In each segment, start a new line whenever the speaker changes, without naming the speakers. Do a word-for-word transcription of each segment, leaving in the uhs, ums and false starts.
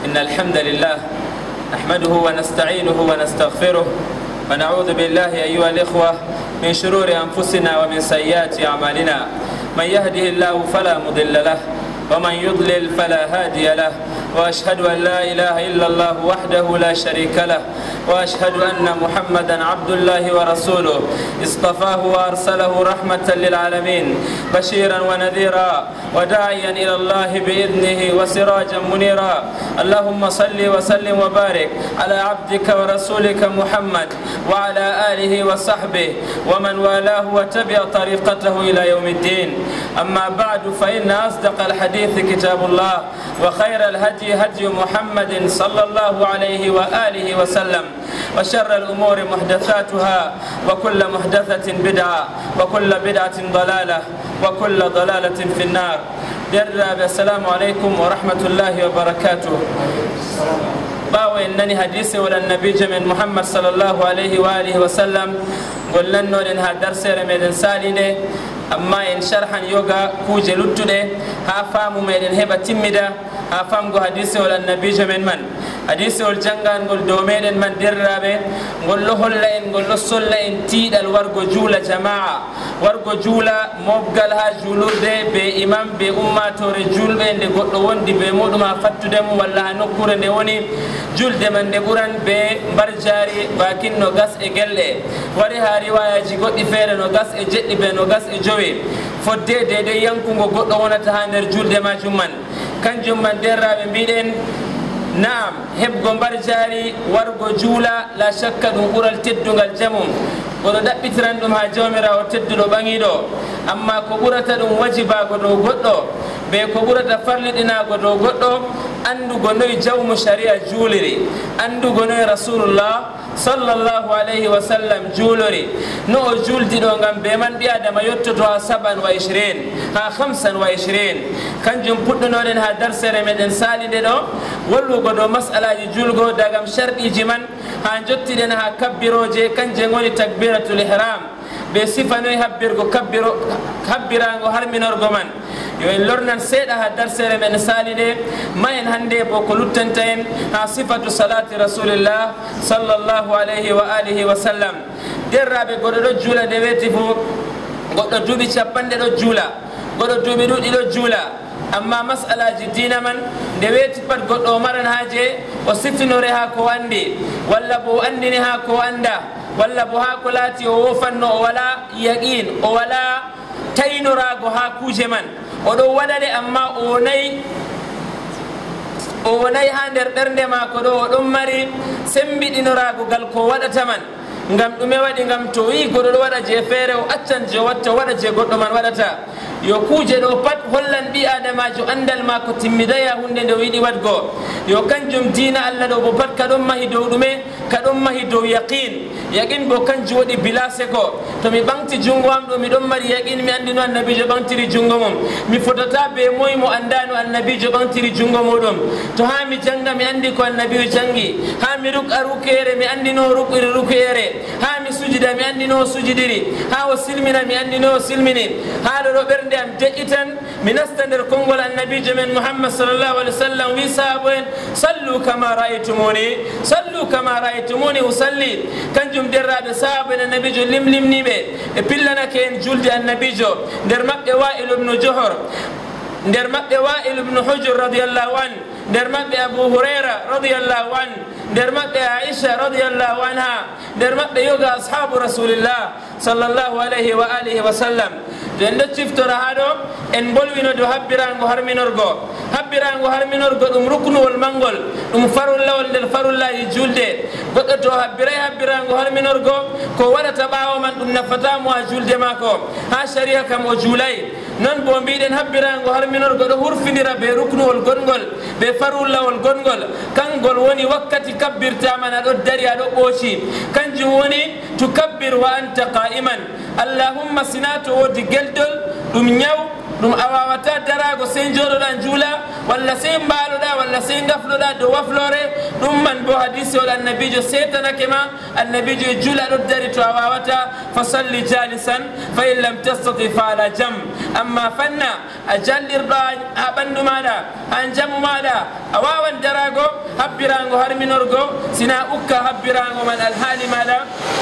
إن الحمد لله نحمده ونستعينه ونستغفره ونعوذ بالله أيها الإخوة من شرور أنفسنا ومن سيئات أعمالنا. من يهده الله فلا مضل له ومن يضلل فلا هادي له، وأشهد أن لا إله إلا الله وحده لا شريك له، وأشهد أن محمدا عبد الله ورسوله اصطفاه وأرسله رحمة للعالمين بشيرا ونذيرا وداعيا إلى الله بإذنه وسراجا منيرا. اللهم صل وسلم وبارك على عبدك ورسولك محمد وعلى آله وصحبه ومن والاه وتبع طريقته إلى يوم الدين. أما بعد، فإن أصدق الحديث كتاب الله، وخير الهدي هدي محمد صلى الله عليه وآله وسلم، وشر الأمور محدثاتها، وكل محدثة بدعة، وكل بدعة ضلالة، وكل ضلالة في النار. السلام عليكم ورحمة الله وبركاته. باو إنني حديثي ولا النبي من محمد صلى الله عليه وآله وسلم قلنا إنها درس رمضان سالينه، أما إن شرحا يوغا كوجي لطده هافام ميدن هبا تمدا هافام غو حديثي ولا النبي من من حديثي والجنغان قل دوميدن من درابه قل له اللين قل له السلين تيد الورغو جولة جماعة ورغو جولة موبغلها جولور دي بي إمام بي أماتو رجول بي اللي قل له وندي بي مودو ما فتو دمو والله نكور دي وني جول دي من دي قران بي برجاري باكين نغس إغلي وريها رواية جي قد إفير نغس إجت بي نغس إجوي فدي دي دي ينكو قل له ونتهانر جول دي ما جمان كان جمان درابه بيدن. نعم هبغو برجاري ورغو جولا لا شك دون قرال تدونغال جمم godo dabitiran dum ha jawmirawo teddudo bangido, amma ko burata dum wajiba godo goddo be ko burata farlidina godo goddo andugo noy jawmu sharia juliri, andugo noy rasulullah sallallahu alayhi wa sallam julori no juldi do ngam be man bi adama yottoto ha saban wa ishrin ha khamsan wa ishrin kanjum puddonoden ha darsere meden salide do wallu godo mas'alaji julgo dagam shardi jiman ha jottiden ha kabbiroje kanje ngoni takbiratul ihram be sifanoy habbirgo kabbiro habbirango harminorgo man yo en lornan seeda ha darsere men salide mayen hande bo ko luttanta en ha sifatu salati rasulillah sallallahu alayhi wa alihi wa sallam. Derrabe godo do jula de weti fu goddo dubi capande do jula, godo dubi dudi do jula, amma mas'alaji dina man de weti pat goddo maran haje o sifinore ha ko andi walla bo andini ha ko anda walla bo ha ko lati o wofanno o wala yaqin o wala taynorago ha kuje man o do wadade, amma o nay o nay ha nder bernde mako do o don mari sembidinorago gal ko wadata man ngam dume wadi ngam to wi godo do wada je fere o accan je watta wada je goddo man wadata yo kuje do pat hollan bi adamajo andal mako timmidaya hunde de widi wadgo yo kanjum dina Allah do bo pat kadon mahi dow dume kadon mahi dow yaqin yaqin bo kanju wadi bilase ko to mi bangti jungo am do mi don mari yaqin mi andino annabi je bangtiri jungo mum mi fotata be moy mo andano annabi je bangtiri jungo modum to ha mi janga mi andi ko annabi jangi ha mi ruk arukere mi andino ruk rukere ha mi sujida mi andino sujidiri ha o silmina mi andino silmini ha do bernde am de'itan mi nastander kongol annabi men Muhammad sallallahu alaihi wasallam wi sahaben sallu kama ra'aytumuni sallu kama ra'aytumuni usalli kanjum derrabe sahaben annabi jo limlimni be e pillana ken julde annabi jo der mabbe Wa'il ibn Juhur, der mabbe Wa'il ibn Hujr radiyallahu an, der mabbe Abu Huraira radiyallahu an, der mabbe Aisha radiyallahu anha, der mabbe yoga ashabu rasulillah sallallahu alayhi wa alihi wa sallam. dende ciftora hado en bolwino do habbirango harminorgo habbirango harminorgo dum ruknuwol mangol dum farullawol del farullahi julde goddo to habbiray habbirango harminorgo ko wadata bawo man dum nafata mo julde mako ha sharia kam o julay non bo mbiiden habbirango harminorgo do hurfindira be ruknuwol gongol be farullawol gongol kangol woni wakkati kabbirtama na do dari ado boci kanjum woni tukabbir wa anta qa'iman allahumma sinatu o digeldol dum nyaw dum awawata darago sen jodoɗa juula walla sen mbaaloɗa walla sen gafloɗa dow waflore ɗum man bo hadise ol annabijo setanake ma annabijo e juula ɗo dari to a wawata fa salli jalisan fa in lam tastati fa ala jam amma fanna a jallirɗo ha ɓandu maɗa han jamu maɗa a wawan darago habbirago harminorgo sina ukka habbirago man alhaali maɗa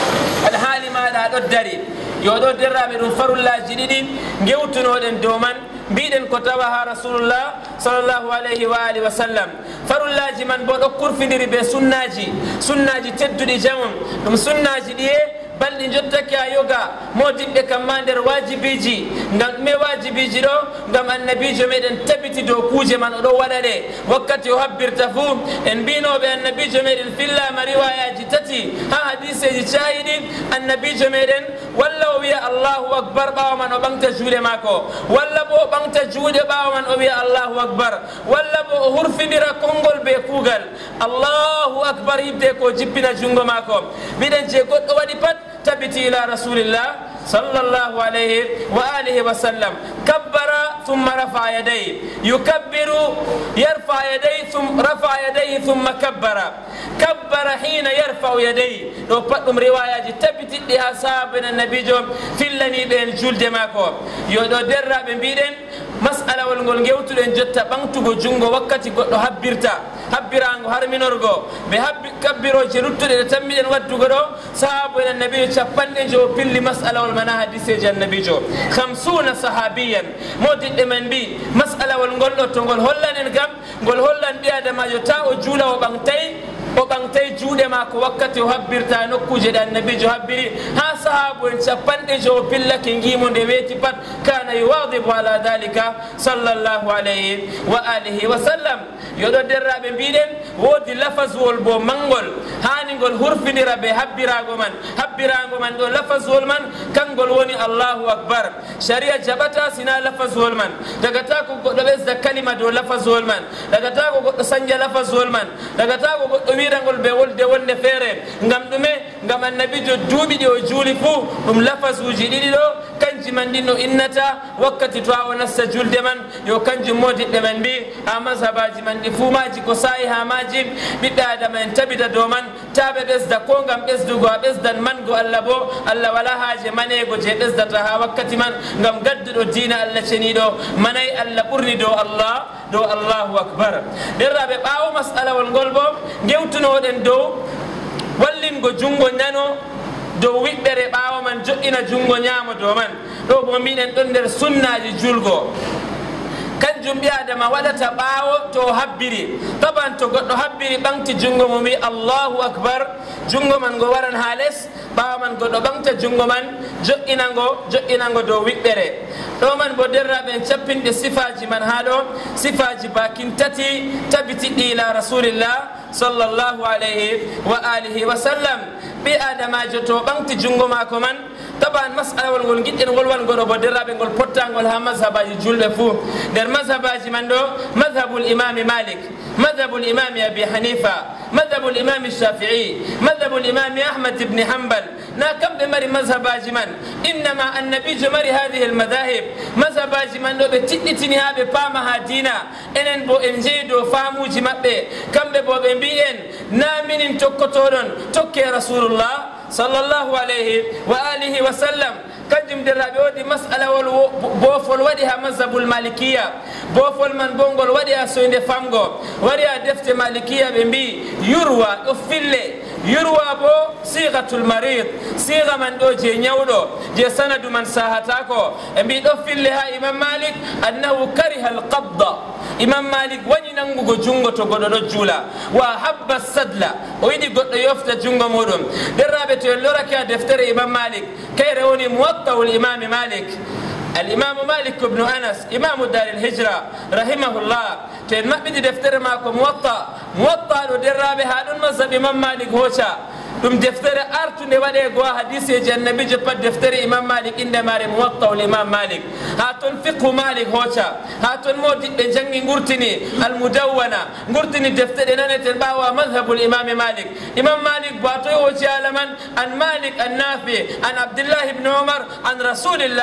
alhaali maɗa ɗo dari yo ɗo derraɓe ɗum farullaji ɗiɗi gewtunoɗen dow man mbiɗen ko tawa ha rasulullah sallllahu alayhi wa alihi wa sallam farullaji man bo ɗo kurfidiri be sunnaji sunnaji tedduɗi jamum ɗum sunnaji ɗiye balɗi jottake a yoga modiɓɓe kamma nder wajibiji ngam ɗume wajibiji ɗo ngam annabijo meɗen tabiti dow kuuje man oɗo waɗa ɗe wakkati o habbirta fuu en mbinoɓe annabijo meɗen fillama riwayaji tati ha hadiseji cahiɗi annabijo meɗen walla o wiya allahu akbar ɓawa man o ɓamta juuɗe mako walla bo o ɓamta juuɗe ɓawa man o wiya allahu akbar walla bo o hurfidira konngol be kuugal allahu akbar yibde ko jippina jungo mako mbiɗen je goɗɗo waɗi pat tabiti ila rasulillah sallallahu alayhi wa alihi wa sallam kabbara thumma rafa yadayhi yukabbiru yarfa yadayhi thumma rafa yadayhi thumma kabbara kabbara hina yarfa yadayhi ɗo pat ɗum riwayaji tabitiɗɗi ha sahaben annabijo fillaniɓe en julde mako yo ɗo derraɓe mbiɗen masalawol ngol gewtuɗen jotta ɓamtugo jungo wakkati goɗɗo habbirta habbirago harminorgo ɓe habbi kabbiroje luttuɗe ɗe tammiɗen waddugo ɗo sahabu en annabijo capanɗe jo pilli masalawol mana hadiseji annabijo hamsuna sahabiyan modiɗɗe men mbi masalawol ngol ɗo to ngol hollanen kam ngol hollan ɓi adamajo ta o juula o ɓamtay o ɓamtay juuɗe mako wakkati o habbirta nokkuje ɗe annabijo habbiri ha sahabu en capanɗe jo o pillake gimo nde weeti pat kana yuwadibu ala dhalika sallllahu alayhi wa alihi wa sallam yoɗo derraɓe mbiɗen woodi lafaswol bo mangol hani ngol hurfidira ɓe habbirago man habbirago man ɗo lafaswol man kangol woni allahu akbar sharia jaɓata sina lafaswol man dagata ko goɗɗo ɓesda kalima dow lafaswol man dagata ko goɗɗo sañdia lafaswol man dagata ko goɗɗo wirangol ɓe wolde wonde feere ngam ɗume ngam annabijo duuɓi ɗi o juuli fuu ɗum lafasuji ɗiɗi ɗo kanji man ɗin no innata wakkati to a o nasta julde man yo kanjum modiɓɓe men mbi ha mashabaji man ɗi fuu maji ko sayi ha maji ɓiɓɓe adama en tabita dow man taɓe ɓesda ko ngam ɓesdugo a ɓesdan mango allah bo allah wala haaje manego je ɓesdata ha wakkati man ngam gadduɗo diina allah ceniɗo manayi allah ɓurni dow allah dow allahu akbar derraɓe ɓawo masalawol ngol bo gewtunoɗen dow wallingo jungo nano dow wiɓɓere ɓawa man joƴƴina jungo ñaamo dow man ɗo bo mbiɗen ɗon nder sunnaji julgo kanjum ɓi adama waɗata ɓaawo to habbiri taban to goɗɗo habbiri ɓamti jungo mo wi allahu akbar jungo man ngo waran ha less ɓaawa man goɗɗo ɓamta jungo man joƴƴinango joƴƴinango dow wiɓɓere ɗo man bo derraɓe en cappinɗe sifaji man ha ɗo sifaji bakin tati tabitiɗɗi ila rasulillah sallllahu alayhi wa alihi wa sallam ɓi adamajo to ɓamti jungo mako man taban masalawol ngol giɗɗen ngol wangoɗo bo derraɓe ngol pottangol ha mazhabaji julɓe fuu nder mazhabaji man ɗo madhabu l'imami malik madhabu l'imami abi hanifa madhabu l'imami shafii madhabu l'imami ahmad ibni hambal na kamɓe mari mazhabaji man innama annabijo mari hadihi almadahib mazhabaji man ɗo ɓe tiɗɗitini ha ɓe paama ha dina enen bo en jeeyi dow faamuji maɓɓe kamɓe bo ɓe mbi en na minin tokkotoɗon tokke rasulullah sallllahu alayhi wa alihi wa sallam kanjum derraɓe woodi masalawol boofol waɗi ha mazhabul malikiya boofol man bo ngol waɗi ha soyde famgo wari ha defte malikiya ɓe mbi yurwa ɗo fille yurwa bo sigatul marid siga man ɗo je ñawɗo je sanadu man sahatako e mbi ɗo fille ha imam malik annahu kariha alqabda imam malik wañi nangugo jungo to goɗɗo ɗo juula wa habba sadla o yiɗi goɗɗo yofta jungo muɗum derraɓe to en lorake ha deftere imam malik kayre woni muwattau l'imami malik الإمام مالك بن أنس إمام دار الهجرة رحمه الله تين ما بدي دفتر معكم موطأ موطأ ودرابة هذا المذهب إمام مالك هوشا دم دفتر أرتو نبادي قوا حديث النبي جبت دفتر إمام مالك إن ماري موطأ الإمام مالك هاتون فقه مالك هوشا هاتون موت بنجني غورتني المدونة غورتني دفتر إننا تنبأوا مذهب الإمام مالك إمام مالك باتوي هوشا لمن عن مالك النافع عن عبد الله بن عمر عن رسول الله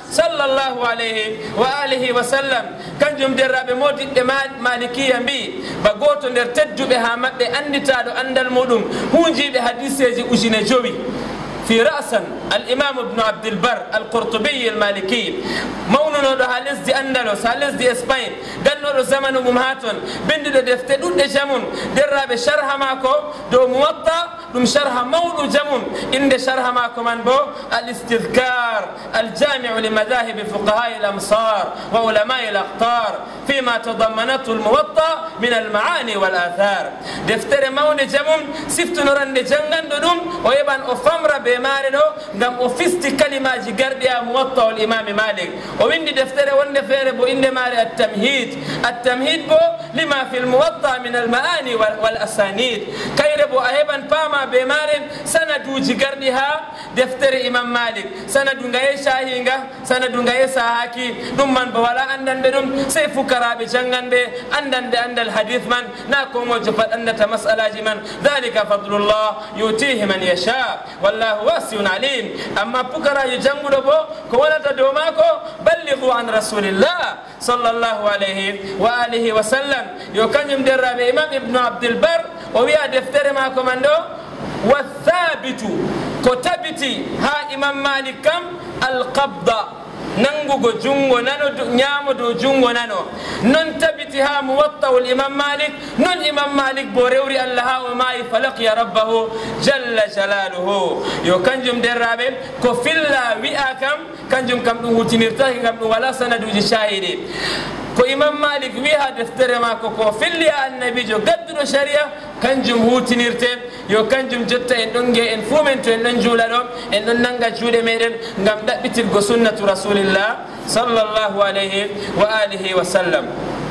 sallallahu alayhi wa alihi wa sallam kanjum derraɓe modidɓe malikiya mbi ba goto nder tedduɓe ha maɓɓe anditaɗo andal muɗum hunjiɓe hadiseji ujune jowi في رأسا الإمام ابن عبد البر القرطبي المالكي مونو دو هالس دي أندلس هالس دي إسبان قالوا له زمن ممهاتون بند دو دفتدو دي جمون درا بشرح ماكو دو موطا دو شرح مونو جمون إن شرح ماكو من بو الاستذكار الجامع لمذاهب فقهاء الأمصار وعلماء الأقطار فيما تضمنته الموطا من المعاني والآثار دفتر مونو جمون سفت نوران دي جنغان دوم ويبان أفمر بي mare do ngam o fisti kalimaji gardi a muwatta al imam malik o windi deftere wonde fere bo inde mare at-tamhid at-tamhid bo lima fi al-muwatta min al-maani wal asanid kayre bo aheban pama be mare sanaduji gardi ha deftere imam malik sanadu ngaye shahinga sanadu ngaye sahaki dum man bo wala andande dum sey fukarabe jangande andande andal hadith man na ko mo jofat andata mas'alaji man dhalika fadlullah yutihi man yasha wallahu wasiun alim amma pukara yujangudo bo ko wonata do mako ballighu an rasulillah sallallahu alayhi wa alihi wa sallam yo kanyum derrabe imam ibn abdul bar o wi'a deftere mako mando wa thabitu ko tabiti ha imam malik kam al qabda nangugo jungo nano nyamo do jungo nano non tabiti ha muwatta al imam malik non imam malik bo rewri allah wa mai falaqiya rabbahu jalla jalaluhu yo kanjum derrabe ko filla wi'a kam kanjum kam dum hutinirta kam dum wala sanaduji shahidi ko imam malik wi ha deftere mako ko filli annabi jo gaddudo sharia kanjum hutinirte yo kanjum jotta en donge en fumento en don jula do en don nanga juude meden ngam dabbitirgo sunnatu rasulillah sallallahu alayhi wa alihi wa sallam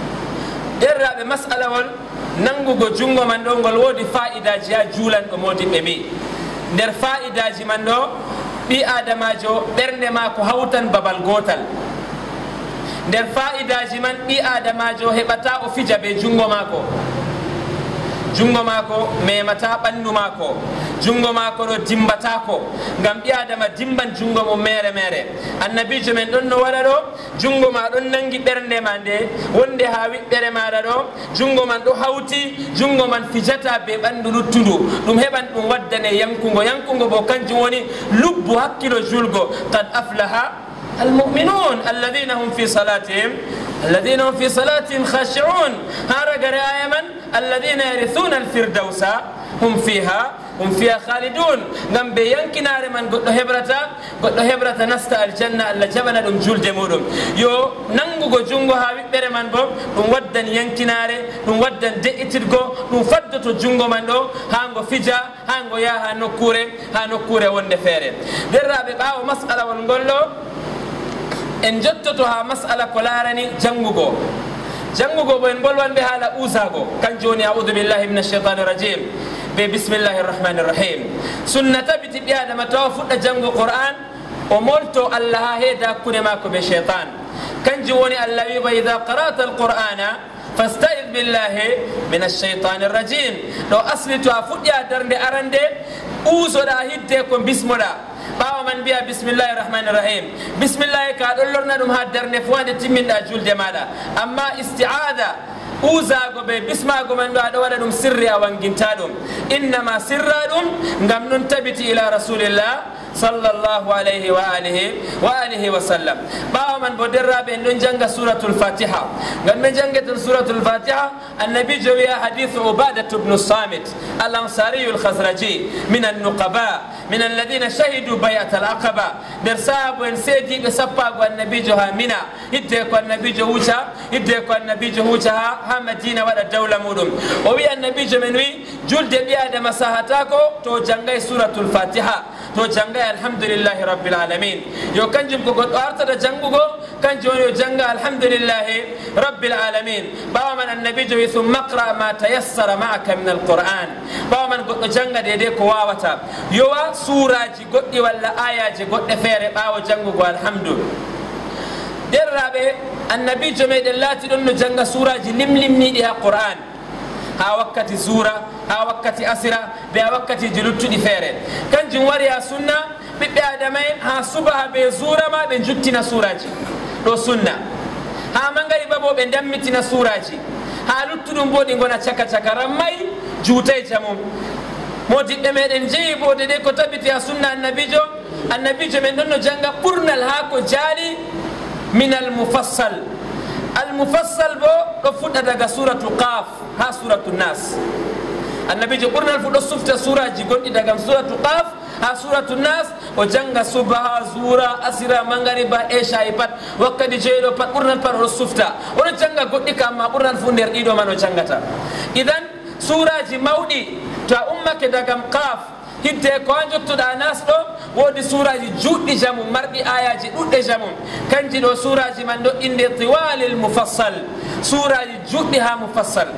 derrabe mas'ala wal nangugo jungo man do ngol wodi faidaji ya juulan ko modi be mi der faidaji man do bi adamajo bernde mako hawtan babal gotal der faidaji man bi adamajo hebata o fija be jungo mako jungo mako memata bandu mako jungo mako do dimbata ko ngam bi adama dimban jungo mo mere mere annabi jo men don no wala do jungo ma don nangi bernde mande wonde ha wibbere mada do jungo man do hauti jungo man fijata be bandu luttudu dum heban dum waddane yankungo yankungo bo kanjum woni lubbu hakkilo julgo qad aflaha المؤمنون الذين هم في صلاتهم الذين هم في صلاتهم خاشعون هارجر آيمن الذين يرثون الفردوس هم فيها هم فيها خالدون نم بينكنار من قد هبرتا قد هبرتا نستا الجنة اللي جبنا دم جول جمودم يو ننغو جونغو هاوي بير من بوم دم ودن ينكنار دم ودن دئترغو دم فدتو جونغو من دو هانغو فيجا هانغو يا هانوكوري هانوكوري وندفيري درابي باو مسألة ونقولو en jottoto ha mas'ala ko larani jangugo jangugo bo en bolwan be hala usago kan joni a'udhu billahi minash shaitanir rajim be bismillahir rahmanir rahim sunnata bi tibi adama tawfudda jangu qur'an o molto allah heda kune mako be shaitan kan joni allah wi idha qara'ta alqur'ana fasta'id billahi minash shaitanir rajim do asli to afudya darnde arande usoda hidde ko bismoda bawa man biya bismillahir rahmanir rahim bismillah ka dollorna dum ha darne fuande timminda julde mada amma isti'ada uza go be bisma go man do ado wada dum sirri awanginta dum inna ma sirradum ngam non tabiti ila rasulillah sallallahu alayhi wa alihi wa alihi wa sallam bawa man bo derrabe en don janga suratul fatiha ngam men jangatul suratul fatiha annabi jawiya hadith ubadah ibn samit al-ansari al-khazraji min an-nuqaba من الذين شهدوا بيعة العقبة درساب وين سيدي بسبا والنبي جوها منا يديك والنبي جوها يديك والنبي جوها ها مدينة ولا دولة مودم وبي النبي جمنوي جلد بيا دم ساهتاكو تو جنگي سورة الفاتحة تو جنگي الحمد لله رب العالمين يو كنجم كو قد أرتد جنگو كنجم يو جنگ الحمد لله رب العالمين باو من النبي جوي ثم اقرأ ما تيسر معك من القرآن باو من قد جنگ ديديك واوتا يوا suraji goddi walla ayaji godde fere bawo jangugo alhamdulillah derrabe annabi jomeden lati don no janga suraji limlimni di qur'an ha wakkati sura ha wakkati asira be wakkati juluttudi fere kanjum wari ya sunna ɓiɓɓe adama en ha subaha ɓe zurama ɓe juttina suraji ɗo sunna ha mangariba bo ɓe dammitina suraji ha luttuɗum bo ɗi gona caka caka rammay juutay jamum modiɓɓe meɗen jeeyi bo de ɗe ko tabiti ha sunna annabijo annabijo men ɗon no janga ɓurnal ha ko jaali min almufassal almufassal bo ɗo fuɗɗa daga suratu qaf ha suratu nas annabijo ɓurnal fu ɗo sufta suraji gonɗi daga suratu qaf ha suratu nas o janga subaha zura asira mangariba eshayi pat wakkati jeeɗo pat ɓurnal pat oɗo sufta oɗo janga goɗɗi ka amma ɓurnal fu nder ɗiɗo man o jangata idan suraji mawɗi to a ummake dagam qaf hidde ko an jottuɗa nas ɗo woodi suraji juɗɗi jamum marɗi ayaji ɗuɗɗe jamum kanji ɗo suraji man ɗo inde tiwalil mufassal suraji juɗɗi ha mufassal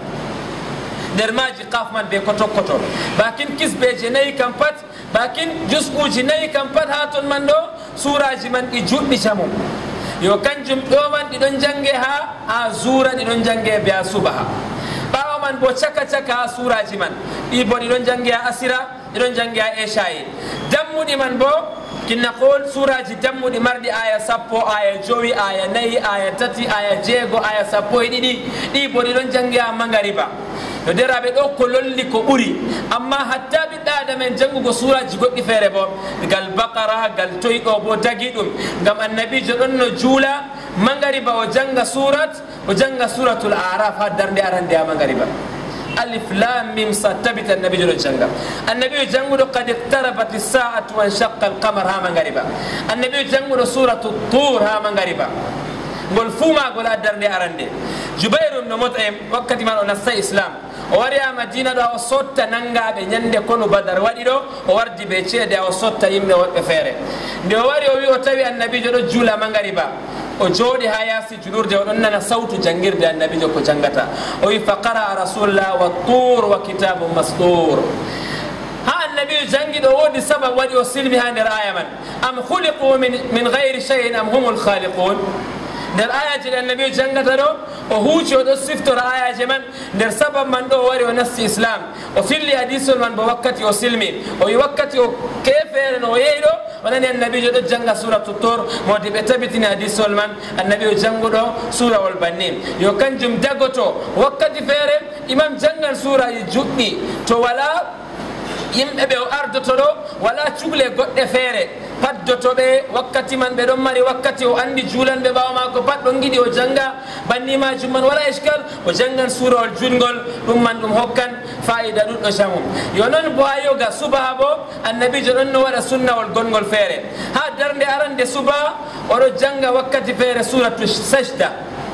nder maji qaf man be koto koto bakin kisbeje nayi kam pat bakin jus uji nayi kam pat ha ton man ɗo suraji man ɗi juɗɗi jamum yo kanjum ɗo man ɗiɗon jange ha ha zura ɗiɗon jange be ha subaha ɓawa man bo caka caka ha suraji man ɗi bo ɗiɗon jange ha asira ɗiɗon jange ha eshayi dammuɗi man bo kinna qol suraji dammuɗi marɗi aya sappo aya jowi aya nayi aya tati aya jeego aya sappo e ɗiɗi ɗi bo ɗiɗon jange ha mangariba no deraɓe ɗo ko lolli ko ɓuri amma hatta ɓiɗɗa adama en janngugo suraji goɗɗi feere bo gal bakara gal toyi ɗo bo dagi ɗum ngam annabijo ɗon no juula mangariba o janga surat o janga suratul araf ha darde arande ha mangariba alif lam mim sa tabita annabijo ɗo janga annabijo janguɗo qad iqtarabat as-sa'atu wa inshaqqa al-qamar ha mangariba annabijo janguɗo suratu tur ha mangariba ngol fuumagol ha darde arande Jubayr ibn Mut'im wakkati man o nasta islam o wari ha madina ɗo o sotta nangaɓe ñande kono badar waɗi ɗo o wardi ɓe ceede o sotta yimɓe woɓɓe feere nde o wari o wi o tawi annabijo ɗo juula mangariba o jooɗi ha yaasi julurde o ɗon nana sawtu jangirde annabijo ko jangata o wi fa qara rasulullah wa tur wa kitabum mastur ha annabijo jangi ɗo woodi sabab waɗi o silmi ha nder aya man am khuliqu min, min gayri cheyin am humul khaliqun nder ayaji ɗe annabijo jangata ɗo o huuci o ɗo siftora ayaji man nder sabab man ɗo o wari o nasti islam o filli hadisol man bo wakkati o silmi o wi wakkati o kefeere no o yeeyi ɗo o nani annabijo ɗo janga suratu tor modi ɓe tabitini hadisol man annabijo janguɗo surawol bannin yo kanjum dagoto wakkati feere imam jangan suraji juɗɗi to wala yimɓe ɓe o ardoto ɗo wala cugle goɗɗe feere paddotoɓe wakkati man ɓe ɗon mari wakkati o andi juulanɓe ɓawa mako pat ɗon giɗi o janga bannimajum man wala iskal o jangan surawol jutgol ɗum man ɗum hokkan fa'ida ɗuɗɗo jamum yo noon bo ha yoga subaha bo annabijo ɗon no waɗa sunnawol gongol feere ha darde arande subaha oɗo janga wakkati feere suratu sajda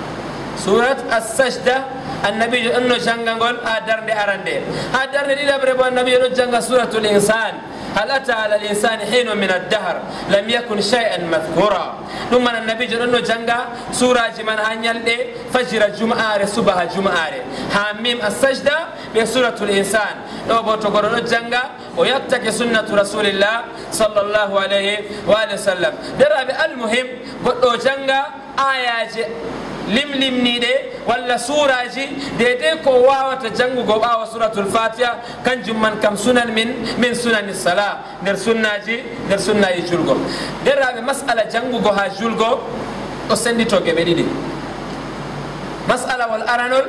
surat as-sajda annabijo ɗon no jangagol ha darde arande ha darde ɗiɗaɓre bo annabijo ɗo janga suratul insan hal ata ala linsani hinu min addahar lam yakun shay'an madhkura ɗum man annabijo ɗon no janga suraji man ha ñalɗe fajira jum'are subaha jum'are ha mim as-sajda ɓe suratul insan ɗo bo to goɗo ɗo janga o yattake sunnatu rasulillah sallllahu alayhi wa alihi wa sallam deraɓe almuhim goɗɗo janga ayaji limlimniɗe walla suraji dede ko wawata jangugo ɓawa suratul fatiha kanjum man kam sunan min min sunani sala nder sunnaji nder sunnaji julgo deraɓe masala jangugo ha julgo o sendito geɓe ɗiɗi masala wol aranol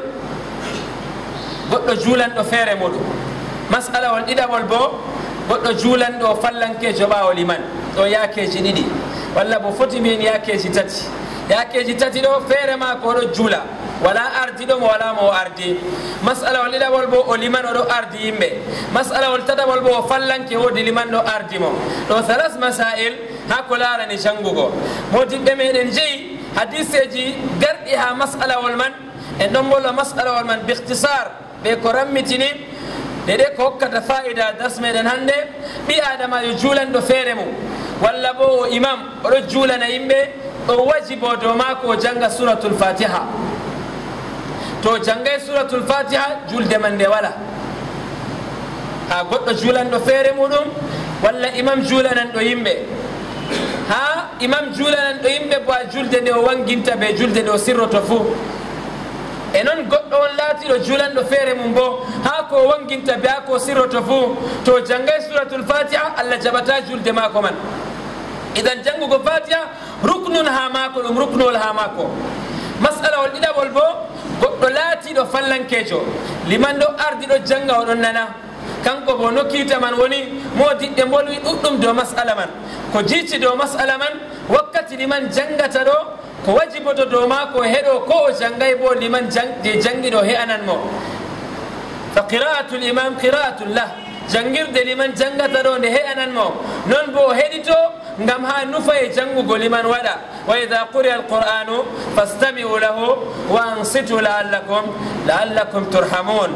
goɗɗo juulanɗo feere muɗum masala wol ɗiɗaɓol bo goɗɗo juulanɗo fallankejo ɓawol iman ɗo yakeji ɗiɗi walla bo foti mbiyen yakeji tati yakeji tati ɗo feere ma ko ɗo juula wala ardi ɗo mo wala mo o ardi masalawol ɗiɗaɓol bo o liman oɗo ardi yimɓe masalawol tataɓol bo o fallanke wodi liman ɗo ardi mo ɗo salas masail ha ko larani jangugo modibɓe meɗen jeeyi hadiseji garɗi ha masalawol man en ɗon bolwa masalawol man bi ihtisar ɓe ko rammitini ɗeɗe ko hokkata fa'ida das meɗen hannde ɓi adama yo juulanɗo feere mum walla bo o imam oɗo juulana yimɓe o wajibo dow maako o janga suratul fatiha to jangay suratul fatiha julde man nde wala ha goɗɗo juulanɗo feere muɗum walla imam juulananɗo yimɓe ha imam juulananɗo yimɓe bo a julde nde o wanginta ɓe julde nde o sirroto fuu e noon goɗɗo on laatiɗo juulanɗo feere mum bo ha ko wanginta be ha ko sirroto fuu to jangay suratul fatiha allah jaɓata julde maako man idan jangugo fatiha ruknun ha mako ɗum ruknol ha mako. mas'ala wol ɗiɗaɓol bo goɗɗo laatiɗo fallankejo liman ɗo ardi ɗo janga oɗon nana kanko bo nokkita man woni mo diɗɗe bolwi ɗuɗɗum dow mas'ala man ko jiici dow mas'ala man wakkati liman jangata ɗo ko wajiboto dow mako heɗo ko o jangay bo liman je jangiɗo he'anan mo. fa qira'atul imam qira'atul lah, jangirde liman jangata ɗo nde he'anan mo non bo o heɗito ngam ha nufa e jangugo liman waɗa. wa idha quri'a alqur'anu fastami'u lahu wa ansitu la'allakum la'allakum turhamun.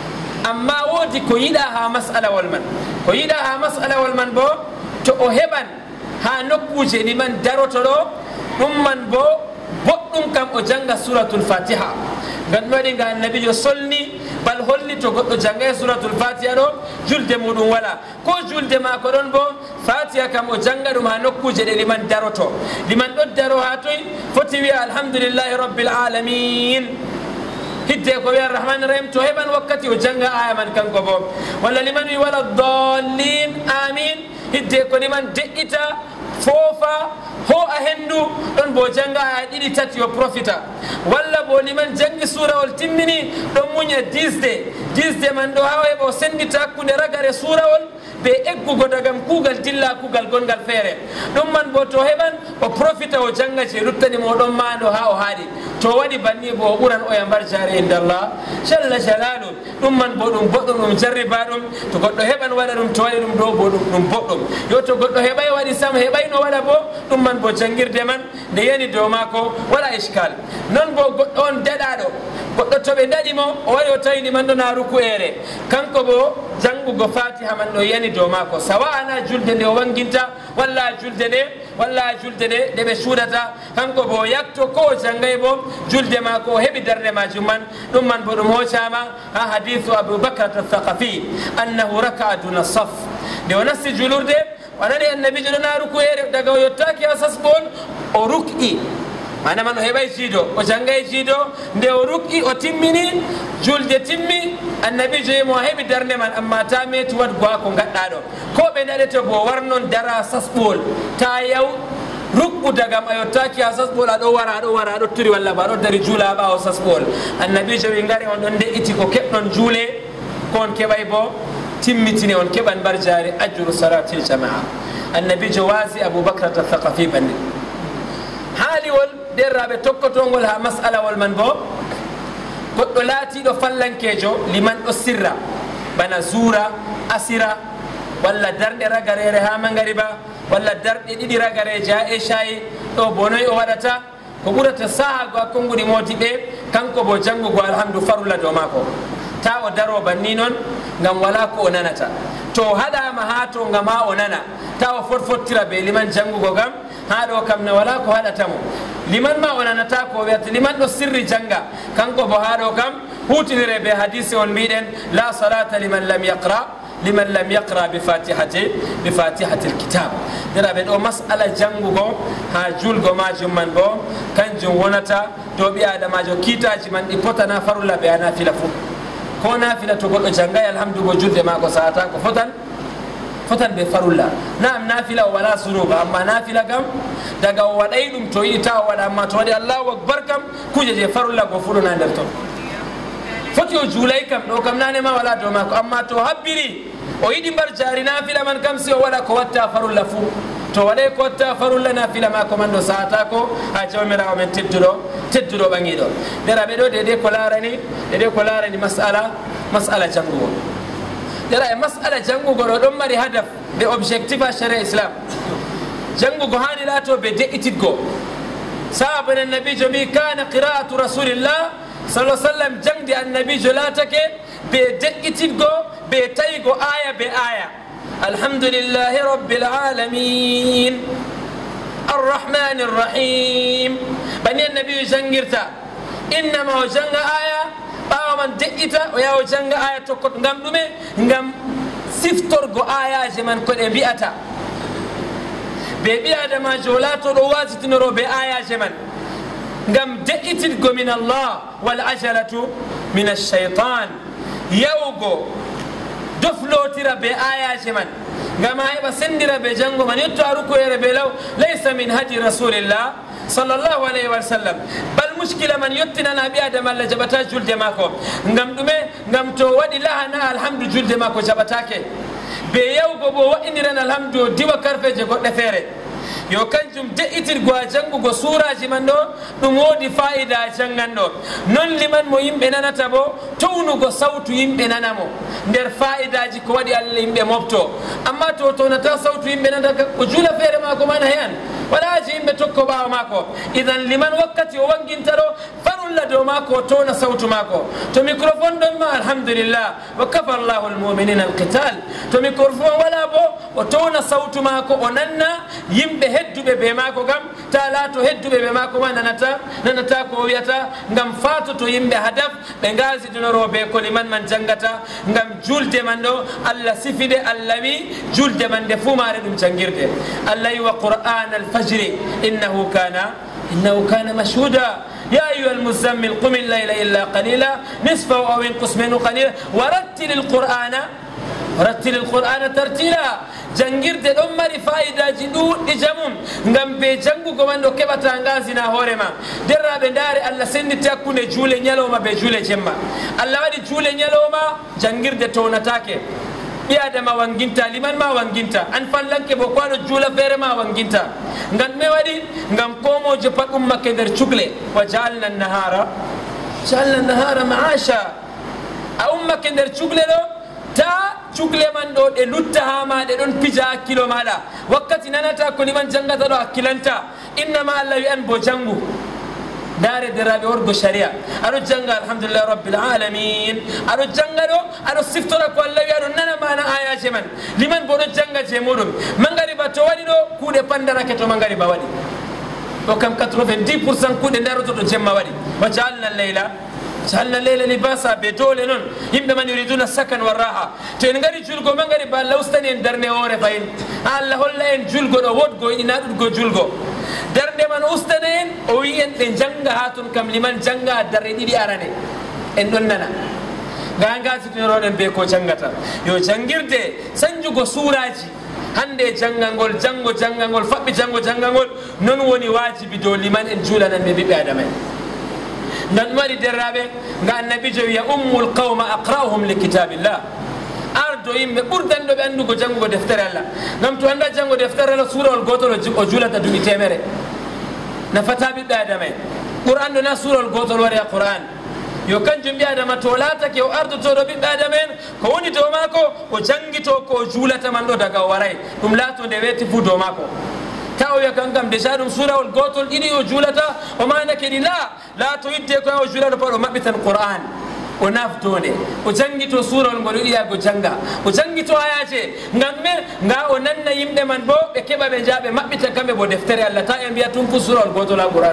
amma woodi ko yiɗa ha mas'alawol man ko yiɗa ha mas'alawol man bo to o heɓan ha nokkuje liman daroto ɗo ɗum man bo boɗɗum kam o janga suratul fatiha ngam ɗum waɗi nga annabijo solni bal holli to goɗɗo jangay suratul fatiha ɗo julde muɗum wala ko julde mako ɗon bo fatiha kam o janga ɗum ha nokkuje ɗe liman daroto. liman ɗo daro ha toy foti wiya alhamdulillahi rabbil alamin, hidde ko wiya arrahmani rahim to heɓan wakkati o janga aya man kanko bo. walla liman wi wala dallin amin, hidde ko liman deƴƴita foofa ho a hendu ɗon bo janga aya ɗiɗi tati o profita. walla bo liman jangi surawol timmini ɗon muña disde disde man ɗo ha heɓa o sendita hakkude ragare surawol ɓe eggugo dagam kuugal dilla kuugal gongal feere. ɗum man bo to heɓan o profita o janga je luttani mo ɗon ma ɗo ha o haaɗi. to waɗi banni bo o ɓuran o yambar jare indallah jalla jalalu. ɗum man bo ɗum boɗɗum ɗum jarriba ɗum to goɗɗo heɓan waɗa ɗum to waɗi ɗum ɗo bo ɗum boɗɗum. yo to goɗɗo heɓay waɗi sam heɓay no waɗa bo ɗum man bo jangirde man nde yani dow mako waɗa iskal. non bo goɗɗo on daɗaɗo goɗɗo to ɓe daɗi mo o waɗi o tawi liman ɗo na ruku'ere kanko bo jangugo fatiha man ɗo yani dow mako sawa ana julde nde o wanginta walla julde nde walla julde nde nde ɓe suudata kanko bo yakto ko o jangay bo julde mako o heɓi darde majum man. ɗum man bo ɗum hocama ha hadithu aboubacrat athaqafi annahu raka'a duna saf. nde o nasti julurde o nani annabijo ɗo na ruku'ere daga o yottaki ha sasɓol o ruk'i mana man o heɓay jiido o jangay jiido nde o ruk'i o timmini julde timmi annabijo yimo o heɓi darde man amma ta meti wadgo ha ko gaɗɗa ɗo ko ɓe daɗete bo warnon dara sasɓol ta yaw ruk'u dagam a yottaki ha sasɓol aɗo wara aɗo wara aɗo turi walla ba aɗo dari juula ɓawo sasɓol. annabijo wi ngari on ɗon de'iti ko keɓɗon juule ko on keɓay bo timmitini on keɓan mbar jari ajru salatil jamaa. annabijo waasi aboubacrat athaqafi banni haaliwol derraɓe tokkotongol ha mas'alawol man bo goɗɗo laatiɗo fallankejo liman ɗo sirra bana zura asira walla darɗe ragarere ha mangariba walla darɗe ɗiɗi ragareje ha eshayi ɗo bonoyi o waɗata ko ɓurata sahago hakkonguɗi modi ɓe kanko bo jangugo alhamdu farulla dow mako ta o daro banni noon ngam wala ko o nanata. to haɗama ha to ngam ha o nana ta o fotfottira be liman jangugo gam ha ɗo kam ne wala ko haɗatamo. liman ma o nanata ko wiyata liman ɗo sirri janga kanko bo ha ɗo kam hutinire be hadise on mbiɗen la salata liman lam yaqra liman lam yaqra bi fatihati bi fatihati alkitab. deraɓe ɗo mas'ala jangugo ha julgo majum man bo kanjum wonata dow ɓi adamajo kiitaji man ɗi potana farulla ɓe a nafila fo ko nafila to goɗɗo jangay alhamdu bo julde mako sahata ko fotan fotan ɓe farulla. naam nafila o wala sunuba amma nafila kam daga o waɗay ɗum to yiɗi ta o waɗa amma to waɗi allahu akbar kam kuje je farulla go fuɗona nder ton foti o juulay kam ɗo kam nanema wala dow mako amma to habbiri o yiɗi mbar jari nafila man kam si o waɗa ko watta farulla fuu to waɗay ko watta farulla nafila mako man ɗo sahata ko ha jawmirawo men tedduɗo tedduɗo ɓaŋiɗo. deraɓe ɗo dede ko larani dede ko larani mas'ala mas'ala jangugo. dera e mas'ala jangugo ɗo ɗon mari hadaf ɓe objectif ha sharia islam. jangugo hani laato ɓe de'ititgo sahabane annabijo mbi kana qira'atu rasulillah sallah sallam jangde annabijo laatake ɓe de'ititgo ɓe tawigo aya be aya. alhamdulillahi rabbil alamin arrahmani rrahim bani annabijo jangirta innama o janga aya ɓawa man de'ita o yaha o janga aya tokkoto ngam ɗume ngam siftorgo ayaji man koɗe mbiyata ɓe ɓi adamajo o laatoɗo wasitinoro ɓe ayaji man ngam de'ititgo min allah wal ajalatu min alcheytan yawgo doflotira be ayaji man ngam ha heɓa sendira be janngo man yetto a rukoyere be law laysa min hadi rasulillah sallallahu alayhi wa sallam. bal muskila man yettinana ɓi adama allah jaɓata julde makko ngam ɗume ngam to waɗi lahana alhamdu julde makko jaɓatake be yawgo bo wa'iniran alhamdu o diwa karfeje goɗɗe feere yo kanjum de'itirgo a janngugo suraji man ɗo ɗum woodi fa'ida a jannganɗo non liman mo yimɓe nanata bo townugo sawtu yimɓe nanamo nder fa'idaji ko waɗi allah yimɓe mofto amma to townata sawtu yimɓe nanata ko juula feere mako mana heyan walaji yimɓe tokko ɓawa mako idan liman wakkati o wanginta ɗo farulla dow mako o towna sawtu mako to microphone ɗon ma alhamdulillah wa kafa llahu almuminina alqital to microphone wala bo o towna sawtu mako o nanna yimɓe hedduɓe be mako gam ta laato hedduɓe ɓe mako ma nanata nanata ko wiyata ngam fatoto yimɓe hadaf ɓe gasidunoroɓe ko liman man jangata ngam julde man ɗo allah sifide allah wi julde man nde fuu maare ɗum jangirde allah wi wa qur'an alfajri innahu kana innahu kana mashhuda يا أيها المزمل قم الليل إلا قليلا نصفه أو انقص منه قليلا ورتل القرآن ورتل القرآن ترتيلا jangirde ɗon mari fayidaji ɗuɗɗi jamum ngam be jangugo man ɗo keɓata ngasina hoorema derraɓe ndaare allah senditi hakkude juule ñalowma be juule jemma allah waɗi juule ñalowma jangirde townatake ɓi adama wanginta liman ma wanginta an fallanke bo ko aɗo juula feere ma wanginta ngam me waɗi ngam komojo pat ummake nder cugle wa jaalna nahara jaalna nahara maasha a ummake nder cugle ɗo ta cugle man ɗo ɗe lutta ha ma ɗe ɗon pija hakkilo maɗa wakkati nanata ko liman jangata ɗo hakkilanta innama allah wi an bo jangu dare deraɓe worgo sharia aɗo janga alhamdulillah rabbil alamin aɗo janga ɗo aɗo siftora ko allah wi aɗo nana mana ayaje man liman bo ɗo janga je muɗum mangariba to waɗi ɗo kuuɗe pandarake to mangariba waɗi ɗo kam quatre-vingt-dix pour cent kuuɗe daroto to jemma waɗi wa jaalna leyla jaalna leyla libasa be dole noon yimɓe man yuriduna sakan wa raha to en ngari julgo ma ngari ba allah ustani en darde hoore fayin ha allah holla en julgo ɗo wodgo yiɗi naɗuɗgo julgo darde man ustane en o wi en ɓe janga ha toon kam liman janga darde ɗiɗi arane en ɗon nana ga gasitinoɗen be ko jangata yo jangirde sanjugo suraji hande jangangol jango jangangol faɓɓi jango jangangol non woni wajibi dow liman en juulanan ɓe ɓiɓɓe adama en ngam waɗi derraɓe nga annabijo wiya ummul qawma aqra'uhum li kitabillah ardo yimɓe ɓurdanɗo ɓe andugo jangugo deftere allah ngam to anda jango deftere allah suurawol gotol o julata duuɓi temere nafata ɓiɓɓe adama en qur'an ɗo na suurawol gotol wari a qur'an yo kanjum ɓi adama to laatake o ardotoɗo ɓiɓɓe adama en ko woni dow maako o jangito ko juulata man ɗo daga o waray ɗum laato nde weeti fuu dow maako ta o wiya kan kam déjà ɗum suurawol gotol ɗiɗi o juulata o manake ɗi la la to yidde ko o juulaɗo pat o maɓɓitan qur'an o naftode o jangito suurawol ngol yiɗiyago janga o jangito ayaje ngam me nga o nanna yimɓe man bo ɓe keɓa ɓe jaaɓe maɓɓita kamɓe bo deftere allah ta e mbiya tum fu suurawol gotol ha qur'an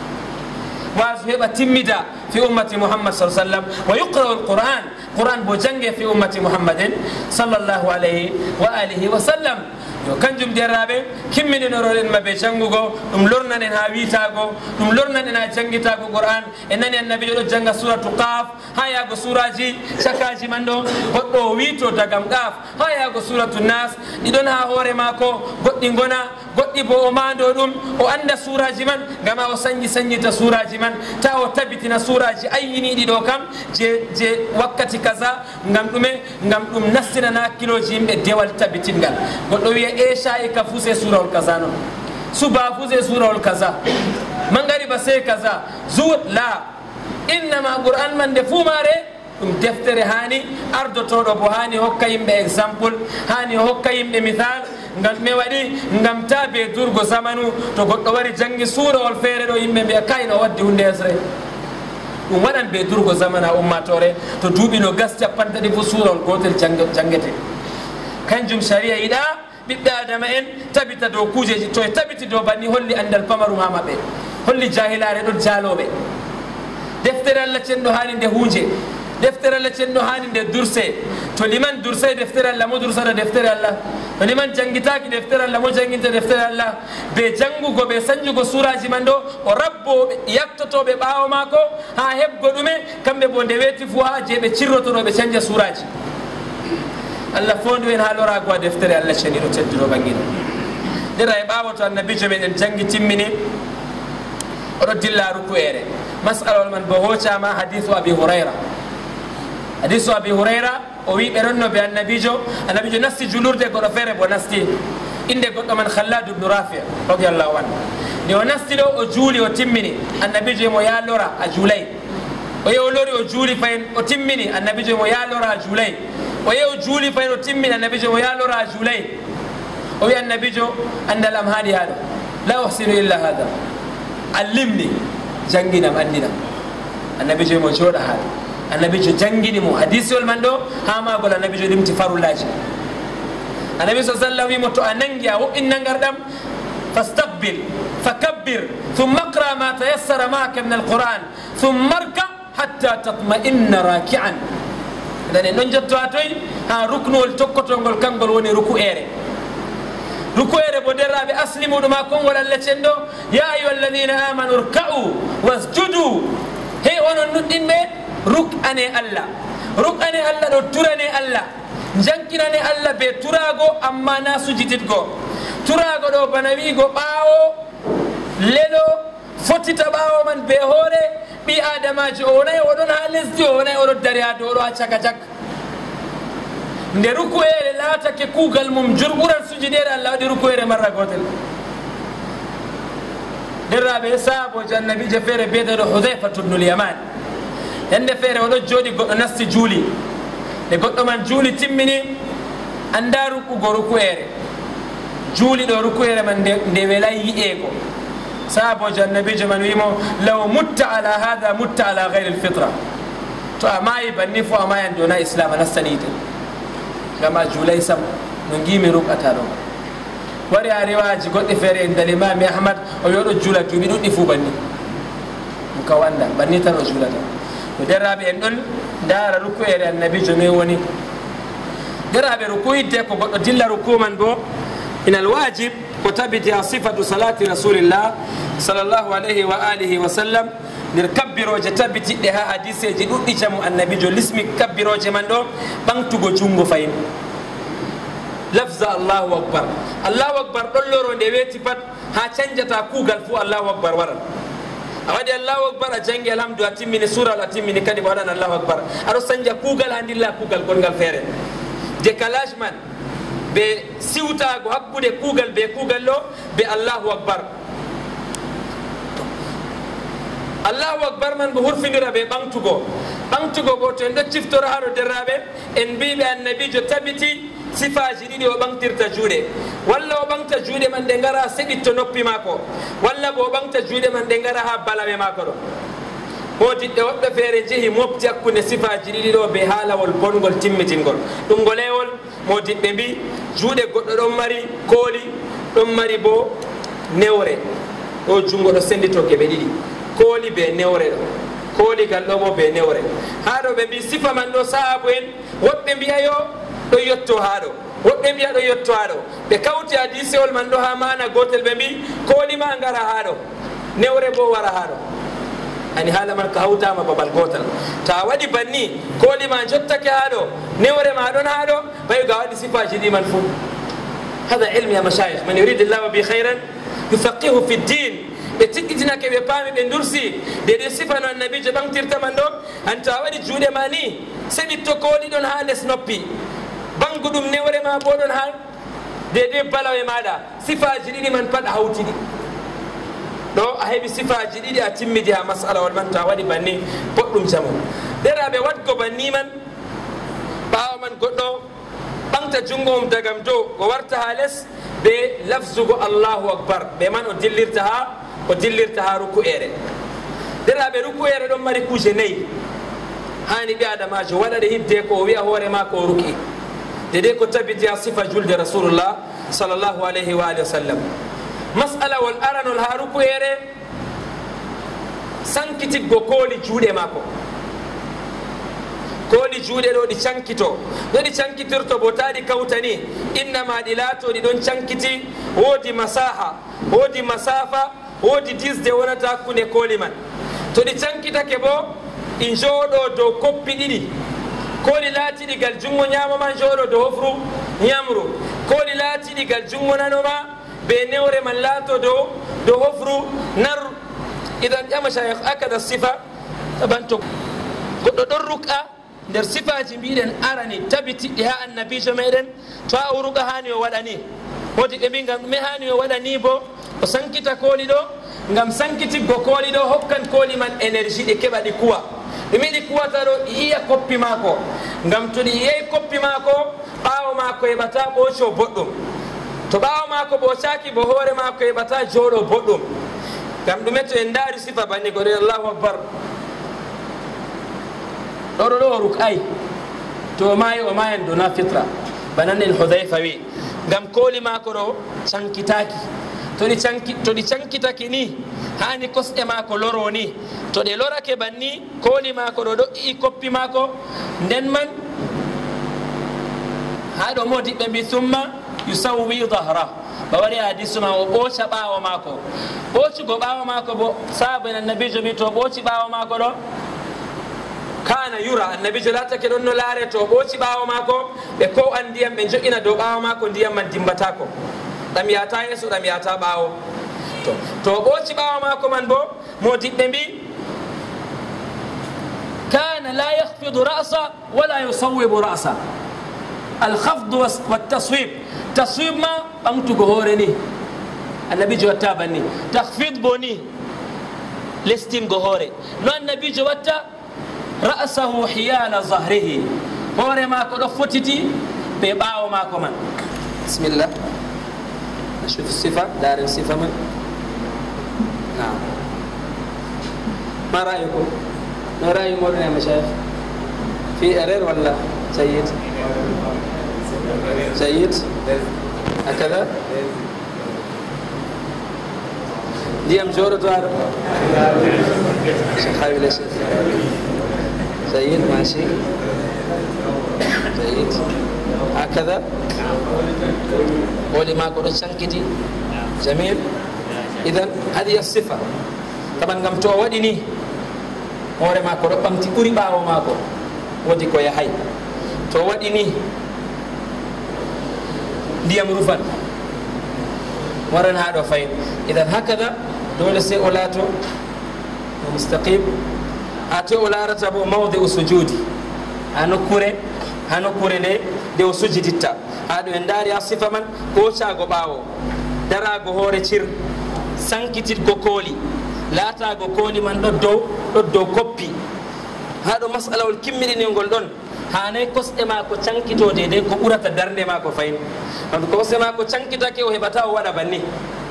waso heɓa timmida fi ummati muhammad sa sallam wa yuqra'u alquran qur'an bo jange fi ummati muhammadin sallllahu alayhi wa alihi wa sallam yo kanjum derraɓe kimmininoroɗen maɓe jangugo ɗum lornanen ha wiitago ɗum lornanen ha jangitago qur'an e nani annabijo ɗo janga suratu qaf ha yago suraji cakaji man ɗo goɗɗo o wiito dagam qaf ha yago suratu nas ɗiɗon ha hoore mako goɗɗi gona goɗɗi bo o mando ɗum o anda suraji man gama o sañi sañita suraji man ta o tabitina suraji ayyiniɗi ɗo kam je je wakkati kaza ngam ɗume ngam ɗum nastinana hakkiloji yimɓe dewal tabitingal goɗɗo wiya esha'i ka fuse surawol kaza noon suba fuse surawol kaza mangariba se kaza zur la innama qur'an man nde fuu mare ɗum deftere hani ardotoɗo bo hani hokka yimɓe exemple hani hokka yimɓe misal ngam me waɗi ngam ta be durgo zamanu to goɗɗo wari jangi suurawol feere ɗo yimɓe mbiya kayno waddi hunde esre ɗum waɗan be durgo zaman ha ummatore to duuɓi no gas capantati fo suurawol gotel jangete kanjum sharia yiɗa ɓiɓɓe adama en tabita dow kuujeji to e tabiti dow banni holli andal pamarum ha maɓɓe holli jahilare ɗon jaaloɓe deftere allah cenɗo hani nde huuje deftere allah cenɗo hani nde durse to liman dursay deftere allah mo dursata deftere allah to liman jangitaki deftere allah mo janginta deftere allah ɓe jangugo ɓe sañjugo suraji man ɗo o rabboɓe yaktotoɓe ɓaawo maako ha heɓgo ɗume kamɓe bo nde weeti fo ha je ɓe cirrotoɗo ɓe canja suraji Allah fondu en halora go deftere Allah ceniro teddiro bangino dira e bawo to annabi jo men jangi timmini odo dilla rukuere mas'ala man bo hochama hadithu abi hurayra hadithu abi hurayra o wi beronno be annabi jo annabi jo nasti julurde go do fere bo nasti inde goddo man khallad ibn rafi radiyallahu anhu ni o nasti do o juuli o timmini annabi jo mo ya lora a julay o yew lori o juuli fayin o timmini annabi jo mo ya lora a julay o yew juuli fayin o timmini annabi jo mo ya lora a julay o wi annabi jo andal am haadi hado la uhsinu illa hada allimni janginam andinam annabi jo mo joda hado annabi jo jangini mo hadisol man do ha ma gol annabi jo limti farullaji annabi sallallahu alaihi wasallam mo to anangi a wo'inna ngardam fastaqbil fakabbir thumma اقرا ما تيسر معك من القران ثم اركع حتى تطمئن راكعا dane non jotto atoy ha ruknol tokkotongol kangol woni ruku ere ruku ere bo derabe aslimu duma kongol Allah cendo ya ayyuhalladhina amanu ruk'u wasjudu he onon nuddimbe ruk ane Allah ruk ane Allah do turane Allah jankinane Allah be turago amma na sujititgo turago do banawi go bawo lelo fotita bawo man be hore bi adamaji onay odon ha lesdi onay odo dari ha do ha chaka chak nde rukuere laata ke kugal mum jurburan sujudere Allah de rukuere marra gotel derabe sabo jannabi je fere bede do hudhayfa ibn al-yaman yande fere odo jodi goddo nasti juuli de goddo man juuli timmini andaru ku go rukuere juuli do rukuere man de welay yi'ego sabo jannabi je man wimo law mutta ala hada mutta ala ghayr al-fitra to amai banni fo amayan dona islam nastanite kama julay sam no ngimi rukata do wari ariwaji godde fere en dal imam ahmad o yodo jula tubi duddi fu banni muka wanda banni tan o julata to derabe en don dara rukuere annabi jo ne woni derabe rukuide ko goddo dilla rukuman bo ina alwajib ko tabiti sifatu salati rasulillah sallallahu alaihi wa alihi wa sallam nder kabbiroje tabbitiɗɗe ha hadiseji ɗuɗɗi camu annabi jo lismi kabbiroje man ɗo ɓantugo jungo fayin lafza allahu akbar allahu akbar ɗon loro nde weeti pat ha canjata kuugal fo allahu akbar waran a waɗi allahu akbar a jangi alhamdu a timmini sural a timmini kadi ɓe waɗan allahu akbar aɗo sanja kuugal ha ndilla kuugal gongal feere décalage man ɓe siwtago hakkude kuugal be kuugal ɗo ɓe allahu akbar allahu akbar man bo hurfindira be ɓantugo ɓantugo bo to en ɗo ciftora haɗo derraɓe en mbiɓe annabijo tabiti sifaji ɗiɗi o ɓantirta juuɗe walla o ɓanta juuɗe man ɗe gara seɗitto noppi mako walla bo o ɓanta juuɗe man ɗe gara ha balaɓe mako ɗo hoodiɗɗe woɓɓe feere jeehi mofti hakkude sifaji ɗiɗi ɗo be haalawol bongol timmitingol ɗum ngolewol modiɓɓe mbi juuɗe goɗɗo ɗon mari kooli ɗon mari bo newre ɗo jungo ɗo sendito keɓe ɗiɗi kooli be newre ɗo kooli gal ɗo bo be newre ha ɗo ɓe mbi sifa man ɗo sahabu en woɓɓe mbiya yo ɗo yetto ha ɗo woɓɓe mbiya ɗo yetto ha ɗo ɓe kawti hadisewol man ɗo ha mana gotel ɓe mbi kooli ma ngara ha ɗo newre bo wara ha ɗo ani haala man ko hawtama babal gotal ta waɗi banni kooli ma jottake ha ɗo newre ma ɗon ha ɗo ɓayi ga waɗi sifaji ɗi man fo hada ilmi ya mashayikh man yuridi llahu bi hayran yufaqihu fi ddin ɓe tiggitinake ɓe paami ɓe dursi de ɗe sifa no annabijo ɓamtirta man ɗo anta waɗi juuɗe ma ni seɓitto kooli ɗon ha les noppi bangu ɗum newre ma bo ɗon ha de de balawe maɗa sifaji ɗiɗi man pat a hawtiɗi ɗo a heeɓi sifaji ɗiɗi a timmidi ha masala wol man ta waɗi banni boɗɗum jamu ɗeraɓe watgo banni man ɓawa man goɗɗo ɓamta jungo mum dagam dow o warta ha les ɓe lafzugo allahu akbar ɓe man o dillirta ha o dillirta ha ruku'ere deraɓe ruku'ere ɗon mari kuje nayyi hani ɓi adamajo waɗaɗe hidde ko o wiya hoore ma ko o ruki dede ko tabiti ha sifa julde rasulullah sallllahu alayhi wa alihi wa sallam masala wol aranol ha ruku'ere sankititgo kooli juuɗe mako kooli juuɗe ɗo ɗi cankito ɗo ɗi cankitirto bo taɗi kawtani innama ɗi laato ɗi ɗon cankiti woodi masaha woodi masafa woodi disde wonata hakkude kooli man to ɗi cankitake bo ɗi jooɗo dow koppi ɗiɗi koli laatiɗi gal jungo ñama man jooɗo do hofru ñamru koli laatiɗi gal jungo nanoma be newre man laato do do hofru nar idan ƴama shaykh akada sifa tabanto goɗɗo ɗon ruka nder sifaji mbiɗen arani tabitiɗɗi ha annabijo meɗen to a o ruka hani o waɗa ni wodi ɓe mbi gam ɗume hani o waɗa ni bo o sankita kooli ɗo gam sankitiggo kooli ɗo hokkan kooli man énergie ɗi keɓa ɗi kuwa ɗumi ɗi kuwata ɗo ɗi yiya koppi maako gam to ɗi yeyi koppi maako ɓaawo maako heɓata ɓooco boɗɗum to ɓaawo maako ɓoocaki bo hoore maako heɓata jooɗo boɗɗum gam ɗume to en ndaari sifa banni ko ɗe allahu akbar ɗoɗo ɗo o ruk'ay to o maayi o maayan dona fitra banan en hudayfa wi gam kooli maako ɗo cankitaki toɗi canki toɗi cankitaki ni hani kosɗe maako loro ni to ɗe lorake banni kooli maako ɗo ɗo'i koppi maako nden man ha ɗo modiɓɓe mbi summa yusawwi dahra ba wari hadisu ma o ɓooca ɓaawo maako ɓoocugo ɓaawo maako bo saabu en annabijo wi to ɓooci ɓaawo maako ɗo kana yura annabijo latake ɗon no laare to ɓooci ɓaawo maako ɓe ko an ndiyam ɓe joƴina dow ɓaawo maako ndiyam man dimbatako ɗam yata yeeso ɗam yata ɓaawo to to ɓooci ɓaawo maako man bo modiɓɓe mbi kana la yahfidu ra'sa wala yusawwibu ra'sa alhafdu wattaswib taswib ma ɓamtugo hoore ni annabijo watta banni tahfid bo ni lestingo hoore no annabijo watta ra'sahu hiyala zahrihi hoore maako ɗo fotiti ɓe ɓaawo maako man bismillah نشوف الصفة دار الصفة من نعم ما رأيكم ما رأي مولانا يا مشايخ في أرير ولا جيد جيد هكذا ديام جورة دوار شيخ حبيبي ليش جيد ماشي جيد هكذا قولي ما قلت شنكتي جميل إذن هذه الصفة طبعا قم توديني هوري ما قلت بمتي أوري باو ما قلت ودي كويا حي توديني ديام رفن ورن هذا فين إذن هكذا دول سي أولاتو مستقيم أتي أولارة أبو موضع سجودي أنو كوري أنو كوري لي دي سجدتا haɗo en daari ha sifa man ɓoocago ɓaawo darago hoore cir sankititgo kooli laatago kooli man ɗo dow ɗo dow koppi haɗo masalawol kimmiɗinilngol ɗon hanay kosɗe ma ko cankitode de ko ɓurata darde ma ko fayin donc kosɗe ma ko cankitake o heɓata o waɗa banni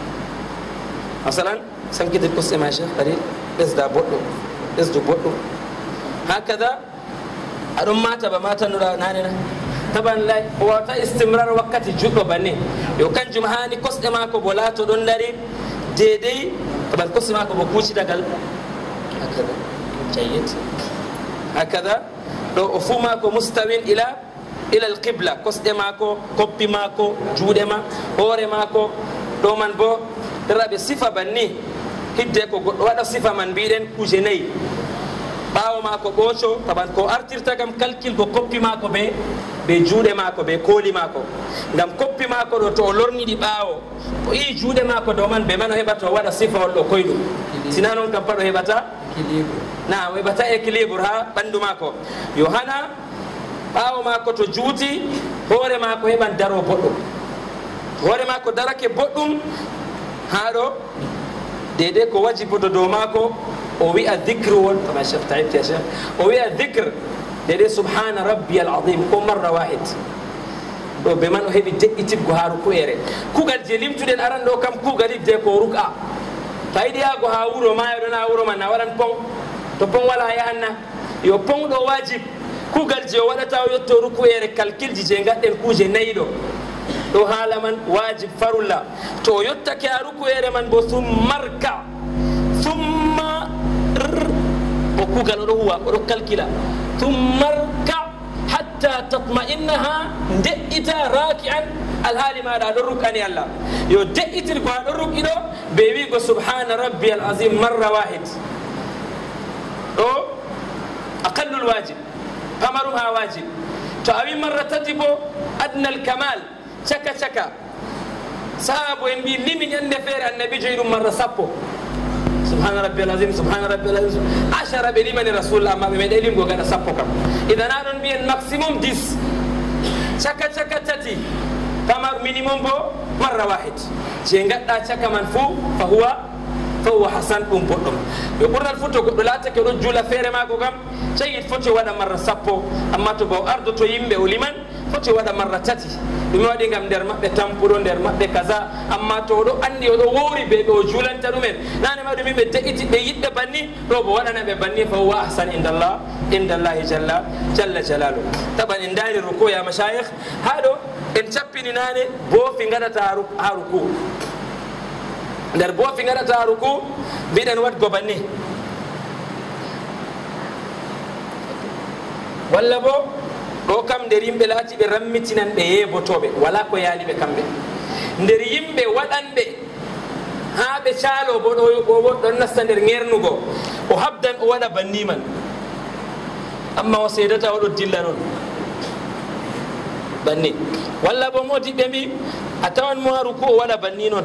masalan sankitit kosɗe ma cheikh qalil ɓesda boɗɗum ɓesdu boɗɗum hakada aɗon mata ba matanuɗa nanena taban lay o wawata istimrar wakkati juɗɗo banni yo kanjum hani kosɗe mako bo laato ɗon dari deedey taban kosɗe mako bo kucitagal hakada jayid hakada ɗo o fuu mako mustawin ila ila alqibla kosɗe mako koppi mako juuɗe ma hoore mako ɗo man bo daraɓe sifa banni hidde ko goɗɗo waɗa sifa man mbiɗen kuje nayyi ɓaawo maako ɓooco taban ko artirta kam calcule koppi maako ɓe ɓe juuɗe maako ɓe kooli maako ngam koppi maako ɗo to o lorniɗi ɓaawo o yii juuɗe maako dow man ɓe man o heɓata o waɗa sifawol ɗo koyɗum sina noon kam pat o heɓata na o heɓata équilibre ha ɓanndu maako yo hana ɓaawo maako to juuti hoore maako heɓan daro boɗɗum hoore maako darake boɗɗum haa ɗo deydey ko wajiboto dow maako o wi'a dicre won kama chef taibti ya chef o wi'a dicre dede subhana rabbi al azim ko marra wahid ɗo ɓe man o heɓi deƴƴitiggo ha ruku'ere kugal je limtuɗen aran ɗo kam kugal idde ko ruka to a yiɗi yaago ha wuro ma yoɗon ha wuro man na waɗan pon to pon wala yahanna yo pon ɗo wajib kugal je o waɗata o yetto ruku'ere calcule ji je gaɗɗen kuje nayyi ɗo ɗo haala man wajib farulla to o yettake ha ruku'ere man bo summarka summa o kugal oɗo huwa oɗo calcula summarka hatta tatma'innaha de'ita raki'an alhaali maɗa ɗon rukani allah yo de'itir ko aɗon ruki ɗo ɓe wigo subhana rabbi al azim marra wahid ɗo aqallul wajib pamarum
ɗum ha wajib to a wi marra tati bo adna al kamal caka caka sahabo en mbi limi ñande feere annabi joyi ɗum marra sappo subhana rabbi alazim subhana rabbi alazim ashara ɓe limani rasulullah amma ɓe meeɗe limgo gaɗa sappo kam idan aɗon mbiyen maximum dix caka caka tati pamar minimum bo marra wahid je gaɗɗa caka man fou fa huwa fa huwa hasan ɗum boɗɗum yo ɓurnal fo to goɗɗo laatake ɗo juula feere maako kam cayit foti waɗa marra sappo amma to baw ardo to yimɓe o liman foti waɗa marra tati ɗum waɗi gam nder maɓɓe tampuɗo nder maɓɓe kaza amma to oɗo andi oɗo wowri ɓe ɓe o juulanta ɗumen nane ma ɗum yimɓe de'iti ɓe yiɗɓe banni ɗo bo waɗanaɓe banni fa huwa ahsan indallah indallahi jalla jalla jalalu taɓan en daari ruku ya mashayikh ha ɗo en cappini nane boofi gaɗata ha ruku nder boofi gaɗata ha ruku mbiɗen waɗgo banni walla bo ɗo kam nder yimɓe laati ɓe rammitinan ɓe yeebotoɓe wala ko yaaliɓe kamɓe nder yimɓe waɗanɓe ha ɓe caalo bo ɗo bo ɗon nasta nder ŋernugo o habdan o waɗa banni man amma o seedata oɗo dilla noon banni walla bo modi ɓe mbi a tawan mo ha ruku o waɗa banni noon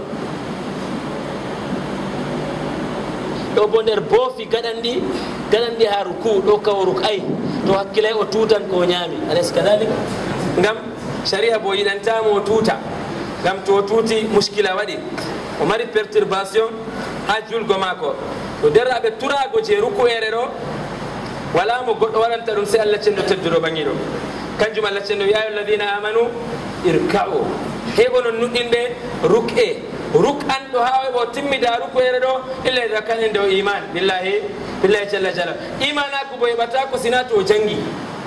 ɗo bo nder boofi gaɗanɗi gaɗanɗi ha ruku ɗo kawo ruk ay to hakkilay o tutan ko ñaami alaysa kadalik ngam sharia bo yiɗantamo o tuuta ngam to o tuuti muskila waɗi o mari perturbation ha julgo maako to deraɓe turago je ruku ere ɗo wala mo goɗɗo waɗanta ɗum se allah cenɗo tedduɗo ɓaŋiɗo kanjum allah cenɗo ya ayuha alladina amanu irka'u heɓo non nuɗɗinɓe ruk e ruk an ɗo ha ɓo timmida ruku ere ɗo illa da kanen nde o iman billahi billahi jalla jala imanako bo heɓata ko sina to o jangi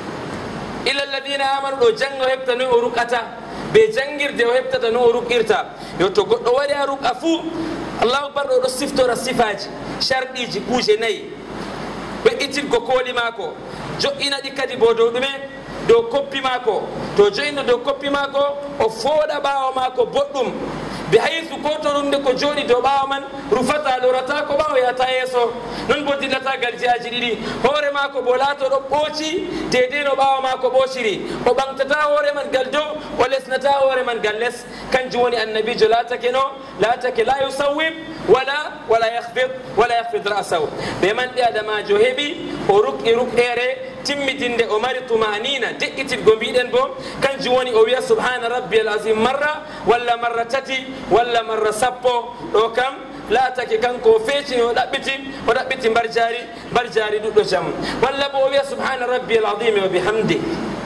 illa alladina amanu ɗo janga o heɓta no o rukata be jangirde o heɓtata no o rukirta yo to goɗɗo waɗi a ruka fuu allahu akbar ɗo ɗo siftora sifaji sharɗiji kuuje nayyi ɓeɗɗitirgo kooli maako joƴƴinaɗi kadi bo dow ɗume dow koppi maako to joyino dow koppi maako o fooɗa ɓaawo maako boɗɗum bi haysu ko to ɗum nde ko jooɗi dow ɓaawo man rufata lorata ko ɓaawo yata yeeso non bo dillata galjiyaji ɗiɗi hoore maako bo laato ɗo ɓooci deydey no ɓaawo maako ɓoociri o ɓamtata hoore man gal dow o lesnata hoore man gal less kanjum woni annabijo laatake no laatake la yusawwib wala wala yahfid wala yahfid ra'sahu ɓe man ɓe adamajo heeɓi o ruk'i ruk'ere timmidinde o mari tumanina deƴƴitirgo mbiɗen bo kanjum woni o wiya subhana rabbi al azim marra walla marra tati walla marra sappo ɗo kam laatake kanko o feecini o ɗaɓɓiti o ɗaɓɓiti mbar jaari mbar jaari ɗuɗɗo jam walla bo o wiya subhana rabbi al azimi wa bihamdi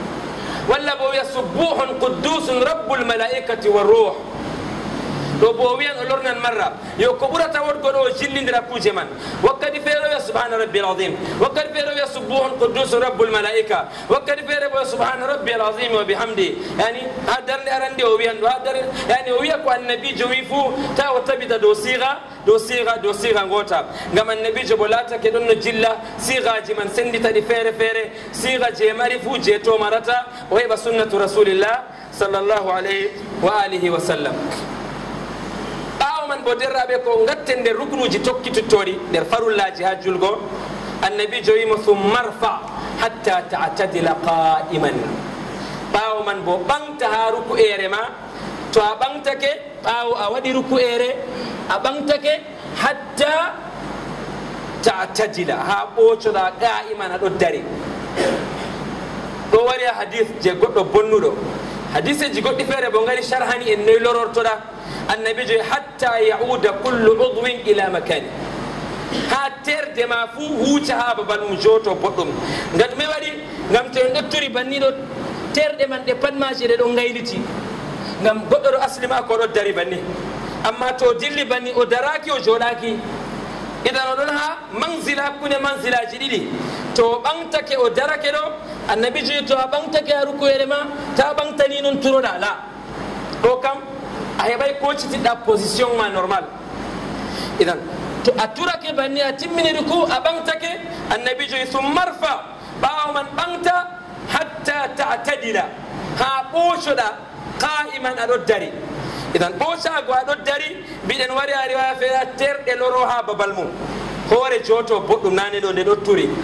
walla bo o wiya subuhun quddusun rabbul malaikati wa ruh ɗo bo o wiyan o lornan marra yo ko ɓurata wodgo ɗo o jillidira kuuje man wakkati feere o wiya subhana rabbi al azim wakkati feere o wiya subuhun quddusun rabbul malaika wakkati feere bo subhana rabbi al azim wa bihamdi yani ha darde arande o wiyan ɗo ha darde yani o wiya ko annabijo wi fuu ta o tabita dow siga dow siga dow siga goota ngam annabijo bo laatake ɗon no jilla sigaji man senditaɗi feere feere siga je mari fuu je to marata o heɓa sunnatu rasulillah sallllahu alayhi wa alihi wa sallam ɓaawo man bo derraɓe ko gatten nder ruknuji tokkitittoɗi nder farullaji ha julgo annabijo wimo summa rfa hatta ta'tadila qa'iman ɓaawo man bo ɓamta ha ruku ere ma to a ɓamtake ɓaawo a waɗi ruku ere a ɓamtake hatta ta'tadila ha ɓocoɗa qa'iman aɗo dari ɗo wari a hadith je goɗɗo bonnuɗo hadise ji goɗɗi feere bo ngari sharhani en noyi lorortoɗa annabi joyi hatta yauda kullu udwin ila makani ha terde ma fuu huuca ha babal mum joto boɗɗum ngam ɗume waɗi ngam to en ɗottori banniɗo terɗe man ɗe pat maji ɗe ɗon gayliti ngam goɗɗo ɗo asli ma ko ɗo dari banni amma to dilli banni o daraki o joɗaki idan oɗon ha manzila hakkude manzilaji ɗiɗi to o ɓamtake o darake ɗo annabi joyi to a ɓamtake a rukoyere ma ta ɓamtani noon turoɗa la ɗo kam a heɓay kocitiɗɗa position ma normal idan to a turake banni a timmini ruku a ɓamtake annabi joyi summa rfa ɓaawo man ɓamta hatta ta'tadila ha ɓocoɗa qa'iman aɗo dari idan ɓocago aɗo dari mbiɗen wari a riwaya feera terɗe loro ha babal mum hoore joto boɗɗum nane ɗo nde ɗo turi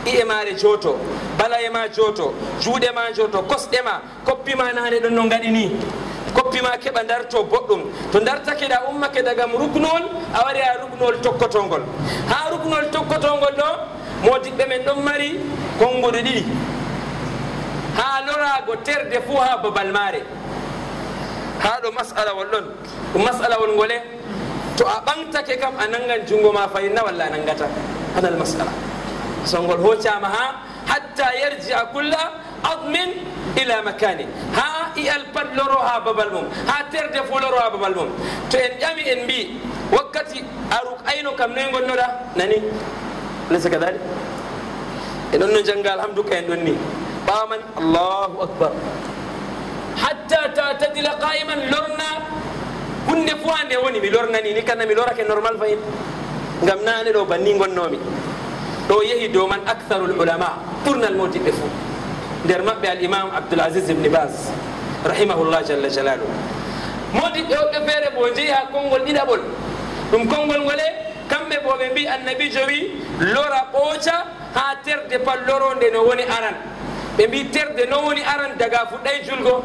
iye maare joto bala e ma joto juuɗe ma joto kosɗe ma koppi ma nane ɗon no gaɗi ni koppi ma keɓa darto boɗɗum to dartake ɗa ummake dagam ruknol a wari ha ruknol tokkotongol ha ruknol tokkotongol ɗo modiɓɓe men ɗon mari kongoɗo ɗiɗi ha lorago terde fuu ha babal maare ha ɗo masalawol ɗon ɗum masalawol ngole to a ɓantake kam a nangan jungo ma fayinna walla a nangata hanal masala songol hoccama ha hatta yarjia kulla admin ila makani ha iyal pat loro ha babal mum ha terde fo loro ha babal mum to en ƴami en mbi wakkati aruk ayno kam noy gonnoɗa nani laysa kadalik e ɗon no jangga alhamduka en ɗon ni ɓaman allahu akbar hatta tatadila qa'iman lorna hunde fo hande woni mi lornani ni kanna mi lorake normal fayin ngam nane ɗo banni gonnomi ɗo yehi dow man aktharul ulama ɓurnal modiɓɓe fo nder maɓɓe al imam abdoul asis ibne bas rahimahullah jalla jalalu modiɓɓe woɓɓe feere bo jeeyi ha konngol ɗiɗaɓol ɗum konngol ngole kamɓe bo ɓe mbi annabijo wi lora ɓooca ha terde pat loronde no woni aran ɓe mbi terde no woni aran daga fuɗɗay julgo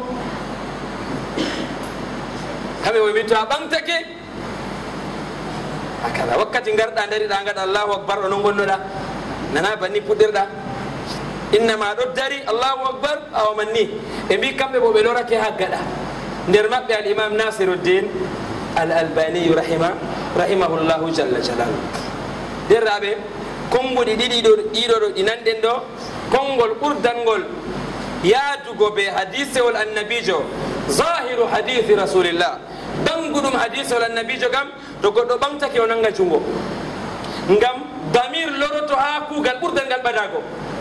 kamɓe bo mbi to a ɓamtake akala wakkati garɗa dariɗa gaɗa allahu akbar ɗo no gonnoɗa nana banni puɗɗirɗa innama ɗo dari allahu akbar awaman ni ɓe mbi kamɓe bo ɓe lorake ha gaɗa nder maɓɓe al imam nasiruddin al albaniyu rahima rahimahullahu jalla jalalu derraɓe konguɗi ɗiɗi ɗo ɗiɗo ɗo ɗi nanɗen ɗo konngol ɓurdangol yaadugo be hadisewol annabijo zahiru hadithi rasulillah danguɗum hadisewol annabijo kam to goɗɗo ɓamtake o nanga jungo ngam damir loroto ha kuugal ɓurdal ngal ɓadago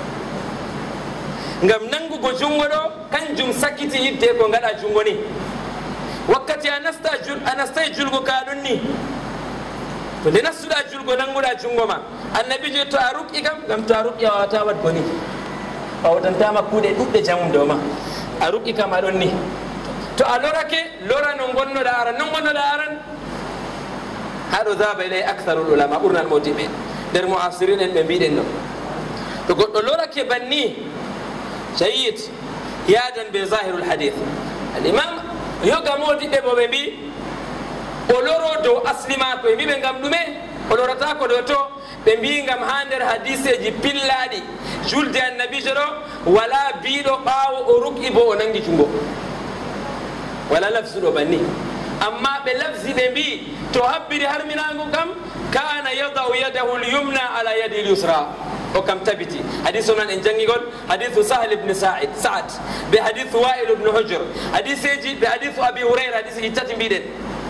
ngam nangugo jungo ɗo kanjum sakkiti yidde ko gaɗa jungo ni wakkati a nasta a nastay julgo ka ɗon ni to nde nastuɗa julgo nanguɗa jungo ma annabijo to a ruƙi kam ngam to a ruƙi a wawata wat boni a wotantama kuuɗe ɗuɗɗe jamum dow ma a ruƙi kam aɗon ni to a lorake lora no gonnoɗa aran no gonnoɗa aran haɗo daba ilay actarul ulama ɓurnal modiɓe nder moasirin en ɓe mbiɗen ɗo to goɗɗo lorake banni jayid yadan be zahirul hadith al imam yoga modiɓɓe bo ɓe mbi o loro dow asli mako ɓe mbi ɓe ngam ɗume o lorata ko ɗo to ɓe mbi ngam ha nder hadiseji pillaɗi julde annabijo ɗo wala biɗo ɓawo o ruki bo o nangi jungo wala lafsuɗo banni amma ɓe lafsi ɓe mbi to habbiri harminago kam kana yadau yadahu lyumna ala yadi lyusra o kam tabiti hadise o nan en jangigol hadithu sahl ibne said saad ɓe hadithu wa'il ibne hujr hadiseji ɓe hadithu abi hurayra hadise ji tati mbiɗen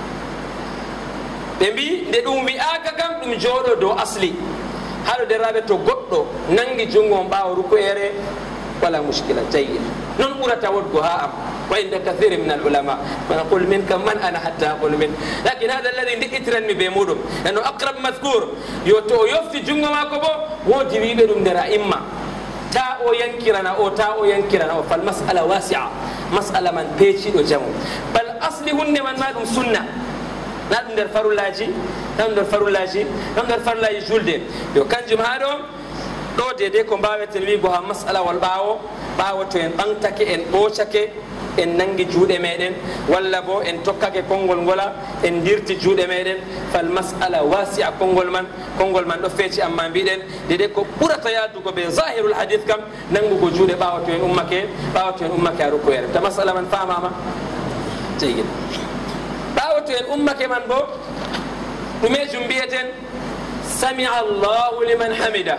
ɓe mbi nde ɗum wi'aka kam ɗum jooɗo dow asli haɗo deraɓe to goɗɗo nangi jungo on ɓawa rukoyere wala muskila jayyid non ɓurata wodgo ha am wa inda kathiri min al ulama mana qul min kam man ana hatta aqul min lakin hada alladhi ndi'itiranmi be muɗum nano aqrab madhkur yo to o yofti jungo mako bo wodi wiɓe ɗum nder a'imma ta o yankirana o ta o yankirana o fal mas'ala wasi'a mas'ala man peeciɗo jamu bal asli hunde man ma ɗum sunna na ɗum nder farullaji na ɗum nder farullaji na ɗum nder farullaji julde yo kanjum ha ɗo ɗo dede ko mbaweten wigo ha mas'ala wal ɓawo ɓawo to en ɓantake en ɓoocake en nangi juuɗe meɗen walla bo en tokkake konngol ngola en dirti juuɗe meɗen fal mas'ala wasi'a konngol man konngol man ɗo feeci amma mbiɗen dede ko ɓurata yadugo ɓe zahirul hadith kam nangugo juuɗe ɓawa to en ummake ɓawa to en ummake a rukkoyere ta mas'ala man famama jeygin ɓawa to en ummake man bo ɗumejum mbiyeten samia allahu liman hamida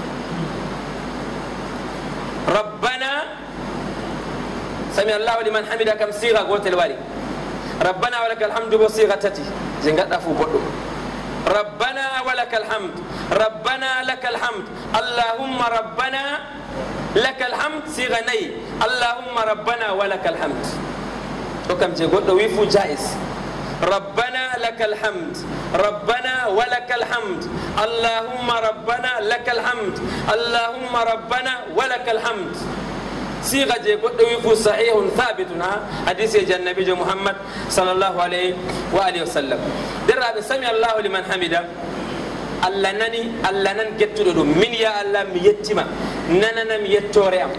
rabbana sami allahu liman hamida kam siga gotel wari rabbana walaka alhamdu bo siga tati je gaɗɗa fu boɗɗum rabbana walaka alhamd rabbana laka alhamd allahumma rabbana laka alhamd siga nayyi allahumma rabbana walaka alhamd ɗo kam je goɗɗo wi fu jais rabbana laka alhamd rabbana walaka alhamd allahumma rabbana laka alhamd allahumma rabbana walaka alhamd siga je goɗɗo wi fu sahihun thabitun ha hadiseji annabijo mouhammad sallllahu alayhi wa alihi wa sallam derraɓe sami allahu liman hamida Allah nani Allah nan gettuɗo ɗum min ya Allah mi yettima nananam yettore am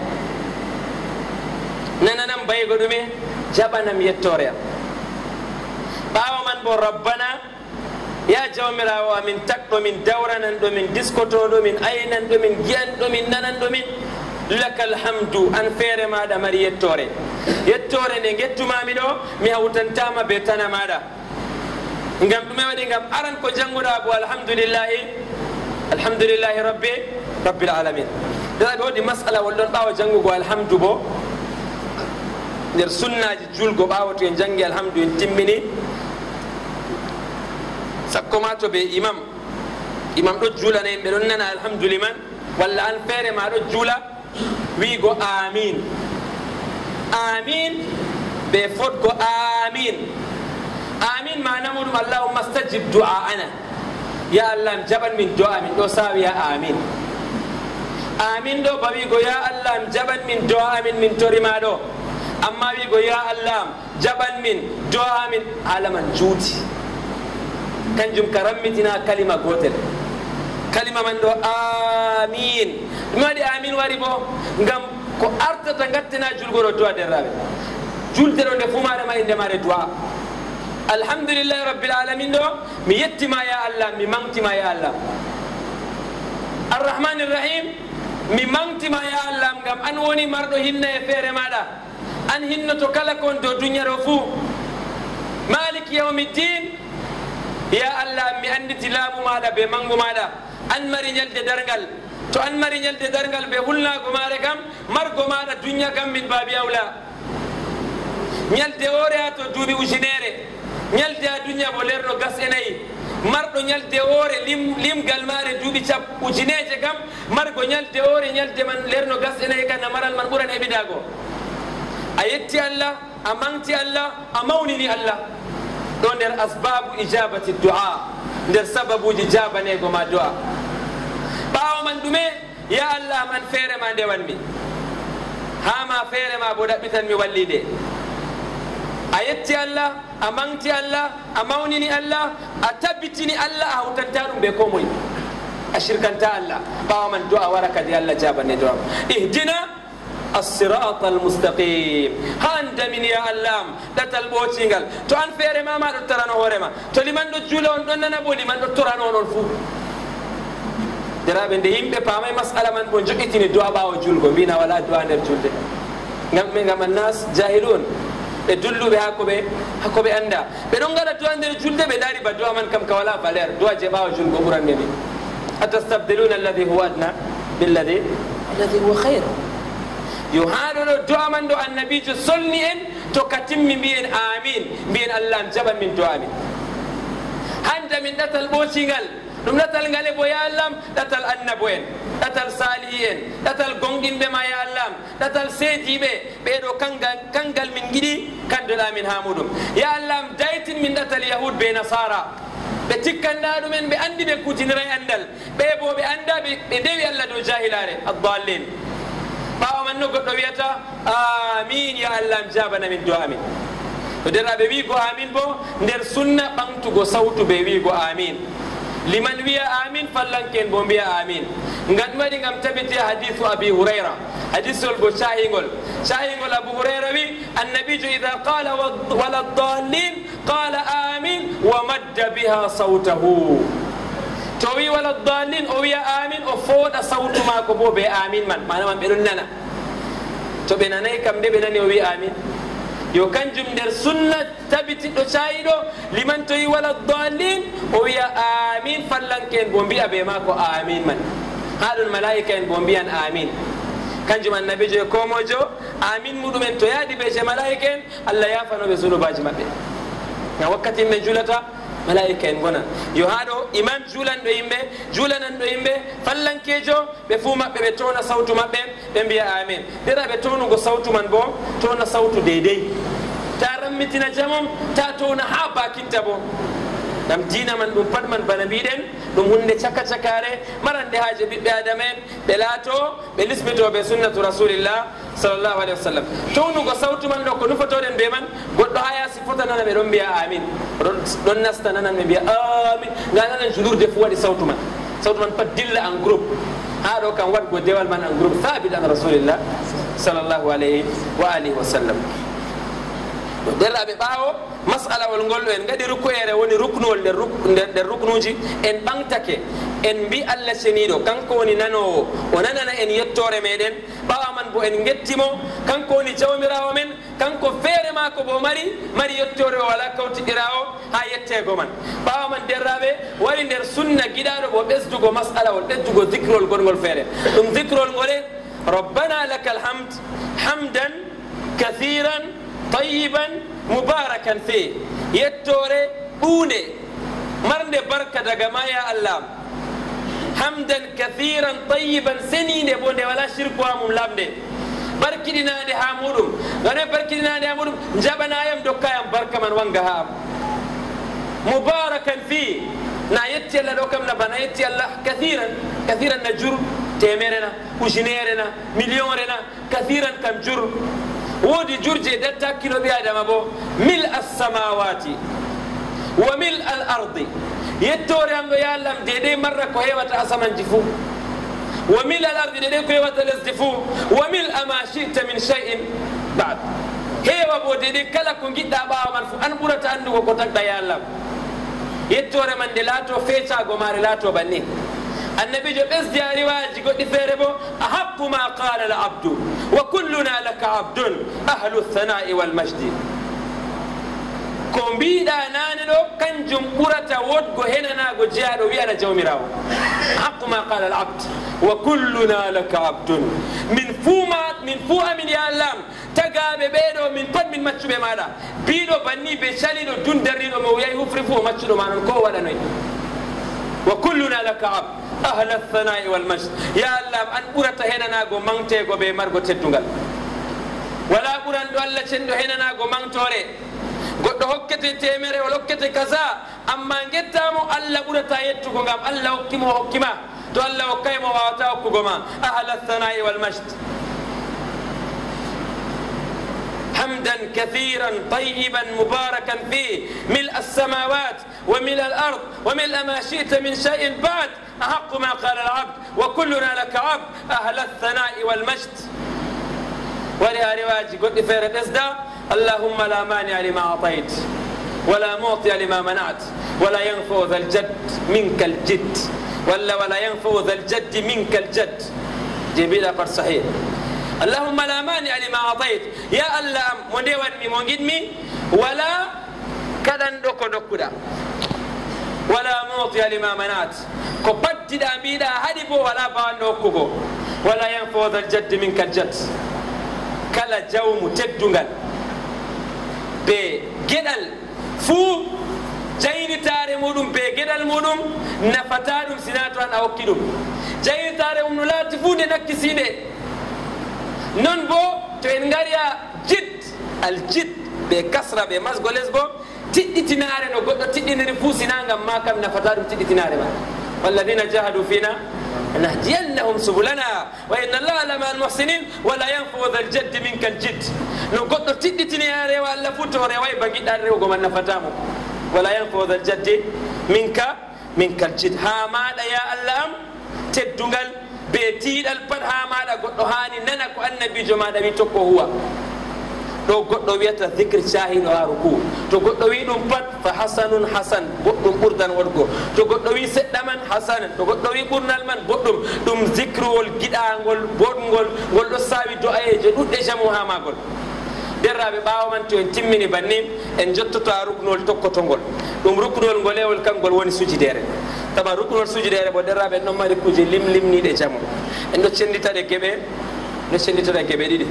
nananam baygo ɗume jaɓanam yettore am ɓawa man bo rabbana ya jawmirawo amin takɗo min dawranan ɗo min diskotoɗo min aynan ɗo min giyan ɗo min nanan ɗo min lakal hamdu an feere maɗa mari yettore yettore nde gettumami ɗo mi hawtantama be tana maɗa ngam ɗume waɗi ngam aran ko jannguɗa bo alhamdulillahi alhamdulillahi rabbi rabbil alamin ɗaɗa ɓe waɗi masala wol ɗon ɓawa janngugo alhamdu bo nder sunnaji julgo ɓawa to en janggi alhamdu en timmini sakko ma to ɓe imam imam ɗo juulana yimɓe ɗon nana alhamdu liman walla an feere ma ɗo juula wiigo amin amin ɓe fotgo amin amin manamo ɗum allahumma stajib du'a ana ya allah mi jaɓan min du'a min ɗo sa wiya amin amin ɗo ba wiigo ya allah mi jaɓan min du'a amin min torima ɗo amma wiigo ya allah jaɓan min du'a amin alaman juuti kanjum ka rammitina kalima gotel kalima man ɗo amin ɗum waɗi amin wari bo ngam ko artata gattana julgoɗo du'a derraɓe julde ɗo nde fumaɗema e ndemare du'a alhamdulillahi rabbil alamin ɗo mi yettima ya allah mi mangtima ya allah arrahmani rrahim mi mangtima ya allah ngam an woni marɗo hinna e feere maɗa an hinnoto kala kon dow duniya ɗo fuu malik yawmiddin ya allah mi anditi laamu maɗa be mangu maɗa an mari ñalde dargal to an mari ñalde dargal be hulnago maɗa kam margo maɗa duniya kam min baabi awla ñalde ore ha to duuɓi ujunere ñalde ha duniya bo lerno gas e nayyi marɗo ñalde ore lim limgal maɗe duuɓi cap ujuneje kam margo ñalde ore ñalde man lerno gas e nayyi kana maral man ɓuran heɓidago a yetti allah a mangti allah a mawnini allah ɗo nder asbabu ijabati du'a nder sababuji jabanego ma du'a ɓawo man ɗume ya allah man feere ma ndewanmi ha ma feere ma bo ɗaɓɓitan mi wallide a yetti allah a mangti allah a mawnini allah a tabbitini allah a hawtanta ɗum ɓe ko moye a shirkanta allah ɓawa man du'a wara kadi allah jabane du'a ihdina الصراط المستقيم هاند من يا اللام دتال بوتينغال تو ان فيري ماما دو ترانو هورما تو لمن دو جولون دون نانا بو لمن دو ترانو نون فو daraɓe nde yimɓe paamay masala man bo joƴitini du'a ɓawo julgo mbina wala du'a nder julde ngam ɓe ngam annas jahilun ɓe dulluɓe hakkoɓe hakkoɓe anda ɓe ɗon gaɗa du'a nder julde ɓe daari ba du'a man kam ka wala valeur du'a je ɓawo julgo ɓuran neni atastabdiluna alladi huwa adna billadi alladi huwa hayre yo haɗo ɗo du'a man ɗo annabijo solni en to ka timmi mbiyen amin mbiyen allah m jaɓan min du'a min hande min ɗatal ɓoocingal ɗum ɗatal ngale bo ya allah ɗatal annabo en ɗatal salihi en ɗatal gonɗinɓe ma ya allah ɗatal seediɓe ɓeɗo kangal kangal min giɗi kanduɗa min ha muɗum ya allah m daytin min ɗatal yahud be nasara ɓe tikkanɗa ɗumen ɓe andi ɓe kutinira e andal ɓe bo ɓe anda ɓe ndewi allah dow jahilare addallin ɓawa man no goɗɗo wiyata amin ya allah m jabana min du'a amin to deraɓe wiigo amin bo nder sunna ɓamtugo sawtu ɓe wiigo amin liman wiya amin fallanken bo mbiya amin ngam ɗum waɗi ngam tabiti hadithu abi hurayra hadisol bo cahigol cahigol abu hurayra wi annabijo ida qala wala dallin qala amin wa madda biha sawtahu to wi wala dallin o wiya amin o fooɗa sawtu mako bo be amin man manaman ɓe ɗon nana to ɓe nanayi kam nde ɓe nani o wi amin yo kanjum nder sunna tabitiɗɗo cayiɗo liman to yi wala dallin o wiya amin fallanken bo mbiya be mako amin man ha ɗon malaika en bo mbiyan amin kanjum annabijo e komojo amin muɗumen to yaadi ɓe je malaika en allah yafanoɓe zunubaji maɓɓe ngam wakkati yimɓe julata malaika en gonan yo haɗo imam julanɗo yimɓe julananɗo yimɓe fallankejo ɓe fuu maɓɓe ɓe towna sawtu maɓɓe ɓe mbiya amin ɗera ɓe townugo sawtu man bo towna sawtu deydey ta rammitina jamum ta towna ha bakinta bo ngam dina man ɗum pat man bana mbiɗen ɗum hunde caka cakare marande haaje ɓiɓɓe adama en ɓe laato ɓe lismitoɓe sunnatu rasulillah sallllahu alayhi wa sallam townugo sawtu man ɗo ko nufotoɗen ɓe man goɗɗo ha yasi fota nana ɓe ɗon mbiya amin ɗon nasta nanan ɓe mbiya amin nga nanan julurde fu waɗi sawtu man sawtu man pat dilla en groupe ha ɗo kam waɗgo dewal man en groupe thabit an rasulillah sallllahu alayhi wa alihi wa sallam derraɓe ɓaawo masalawol ngol ɗo en gaɗi rukoyere woni ruknuwol nder nder ruknuji en ɓantake en mbi Allah ceniɗo kanko woni nanowo o nanana en yettore meɗen ɓawa man bo en gettimo kanko woni jawmirawo men kanko feere mako bo mari mari yettore o wala kawtiɗira o ha yettego man ɓawa man derraɓe wari nder sunna giɗaɗo bo ɓesdugo masalawol ɓesdugo dicrol gonngol feere ɗum dicrol ngole rabbana laka alhamd hamdan kathiran tayyiban mubarakan fi yettore ɓuunde marnde barka daga ma ya Allah hamdan kathiran tayyiban seninde bo nde wala shirku ha mum lamde barkiɗinade ha muɗum gane barkiɗinade ha muɗum jaɓanayam dokkayam barka man wanga ha am mubarakan fi na yetti Allah ɗo kam na bana yetti Allah kathiran kathiran na jur temere na ujunere na million re na kathiran kam jur wodi jurje datta hakkilo ɓi adama bo mil alsamawati wa mil al ardi yettore am ɗo ya Allah dede marra ko hewata asamanji fuu wa mil al ardi dede ko hewata lesdi fuu wa mil ama shita min shay'in ba'd hewa bo dede kala ko giɗɗa ɓawa man fuu an ɓurata andugo ko tagɗa ya Allah yettore man de laato feecago mare laato banni النبي جو بس دياري واجي قد فيربو أحق ما قال العبد وكلنا لك عبد أهل الثناء والمجد كم بيدا نانلو كان جمهورة ودغو هنا ناغو جيادو ويانا جوميراو أحق ما قال العبد وكلنا لك عبد من فوما من فوها من يا الله تقاب بيدو من قد من ماتشو بمالا بيدو بني بشاليدو دون دريدو موياي هفرفو ماتشو مانا نكو ولا نوي وكلنا لك عبد أهل الثناء والمجد يا الله أن أرت هنا ناغو مانتيغو بي مارغو تدونغال ولا أران دو الله چندو هنا ناغو مانتوري goddo hokkete temere o lokkete kaza amma gettamo Allah ɓurata yettugo ngam Allah hokkimo hokkima to Allah hokkaymo wawata hokkugo ma ahla thanai wal majd حمدا كثيرا طيبا مباركا فيه ملء السماوات وملء الأرض وملء ما شئت من شيء بعد أحق ما قال العبد وكلنا لك عبد أهل الثناء والمجد ولها رواج قلت فيرد أسدا اللهم لا مانع لما أعطيت ولا معطي لما منعت ولا ينفع ذا الجد منك الجد ولا ولا ينفع ذا الجد منك الجد جبيل قد صحيح اللهم لا مانع لما أعطيت يا الله مديوان مي مونجدمي ولا كدن دوكو دوكو دا ولا معطي لما منعت كو بدي دا بيدا هديبو ولا بان دوكو ولا ينفع ذا الجد منك الجد كلا جوم تدونغال be gedal fu jayni tare mudum be gedal mudum nafata dum sinato an awkidum jayni tare um no lati fu de nakkiside non bo to en ngariya jid al jid be kasra be masgo lesbo tidditinare no goddo tiddiniri fu sinangam makam nafata dum tidditinare ma walladina jahadu fina نهدينهم سبلنا وإن الله لمع المحسنين ولا ينفع ذا الجد منك الجد نقول تدتني يا ريوا ولا فتور ريوا بقيت الريوا كمان نفتامو ولا ينفع ذا الجد منك منك الجد ها ما يا الله تدونغال بيتي البر ها ما قلت هاني ننكو النبي جماعة بيتوكو هو to goddo wiata dhikr shahido ha ruku to goddo wi dum pat fa hasanun hasan boddum burdan wodgo to goddo wi seddaman hasan to goddo wi burnal man boddum dum zikrul gidangol bodgol gol do sawi do ayeje dudde jamu ha magol derrabe baawo man to en timmini banni en jottoto ha ruknol tokkotongol dum ruknol ngolewol kangol woni sujidere taba ruknol sujidere bo derrabe non mari kuje lim limni de jamu en do cenditade gebe do cenditade gebe didi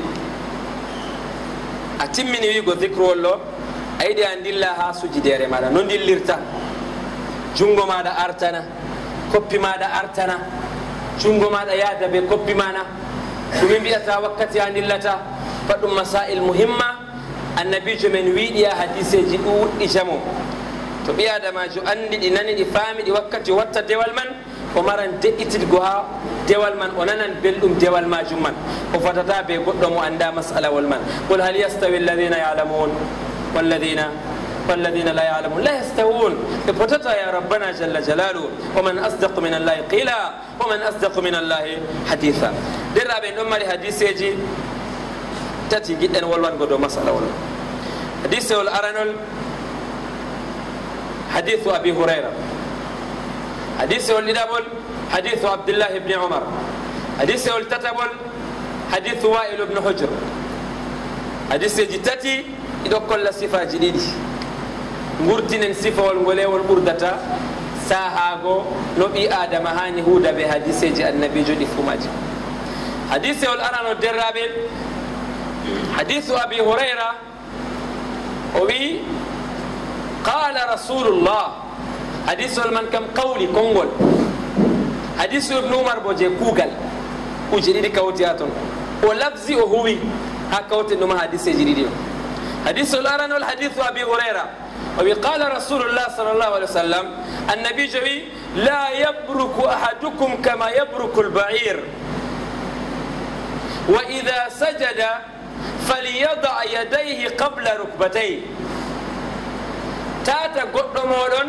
a timmini wigo dicre wollo a yiɗi a dilla ha sujidere maɗa no dillirta jungo maɗa artana koppi maɗa artana jungo maɗa yaada be koppi mana ɗumi mbiyata wakkati a dillata fa ɗum masail muhimma annabijo men wiɗi a hadiseji ɗuɗɗi jamo to ɓi adamajo andi ɗi nani ɗi faami ɗi wakkati watta dewal man o maran de'itidgo ha dewal man o nanan belɗum dewal majum man o fatata be goɗɗo mo anda masalawol man qul hal yastawi alladhina ya'lamun walladhina والذين لا يعلمون لا يستوون ببتتا يا ربنا جل جلاله ومن أصدق من الله قيلا ومن أصدق من الله حديثا درا بين أمر حديثي تاتي جدا والوان قدو مسألة والله حديث الأرنل حديث أبي هريرة حديث الإدابل حديث عبد الله بن عمر حديث التتبل حديث وائل بن حجر حديث جتاتي إذا كل صفة جديدة ngurtinen sifawol ngolewol ɓurdata sahago no ɓi adama hani huuda ɓe hadiseji annabijo ɗi fumaji hadisewol arano derraɓe hadisu abi hurayra o wi qala rasulullah hadisol man kam qawli konngol hadisu ibnu umar bo je kuugal kuje ɗiɗi kawti ha toon o lafzi o huwi ha kawte ɗuma hadiseji ɗiɗi o hadisol aranol hadisu abi hurayra وقال رسول الله صلى الله عليه وسلم النبي جوي لا يبرك أحدكم كما يبرك البعير وإذا سجد فليضع يديه قبل ركبتيه تاتا قدمولون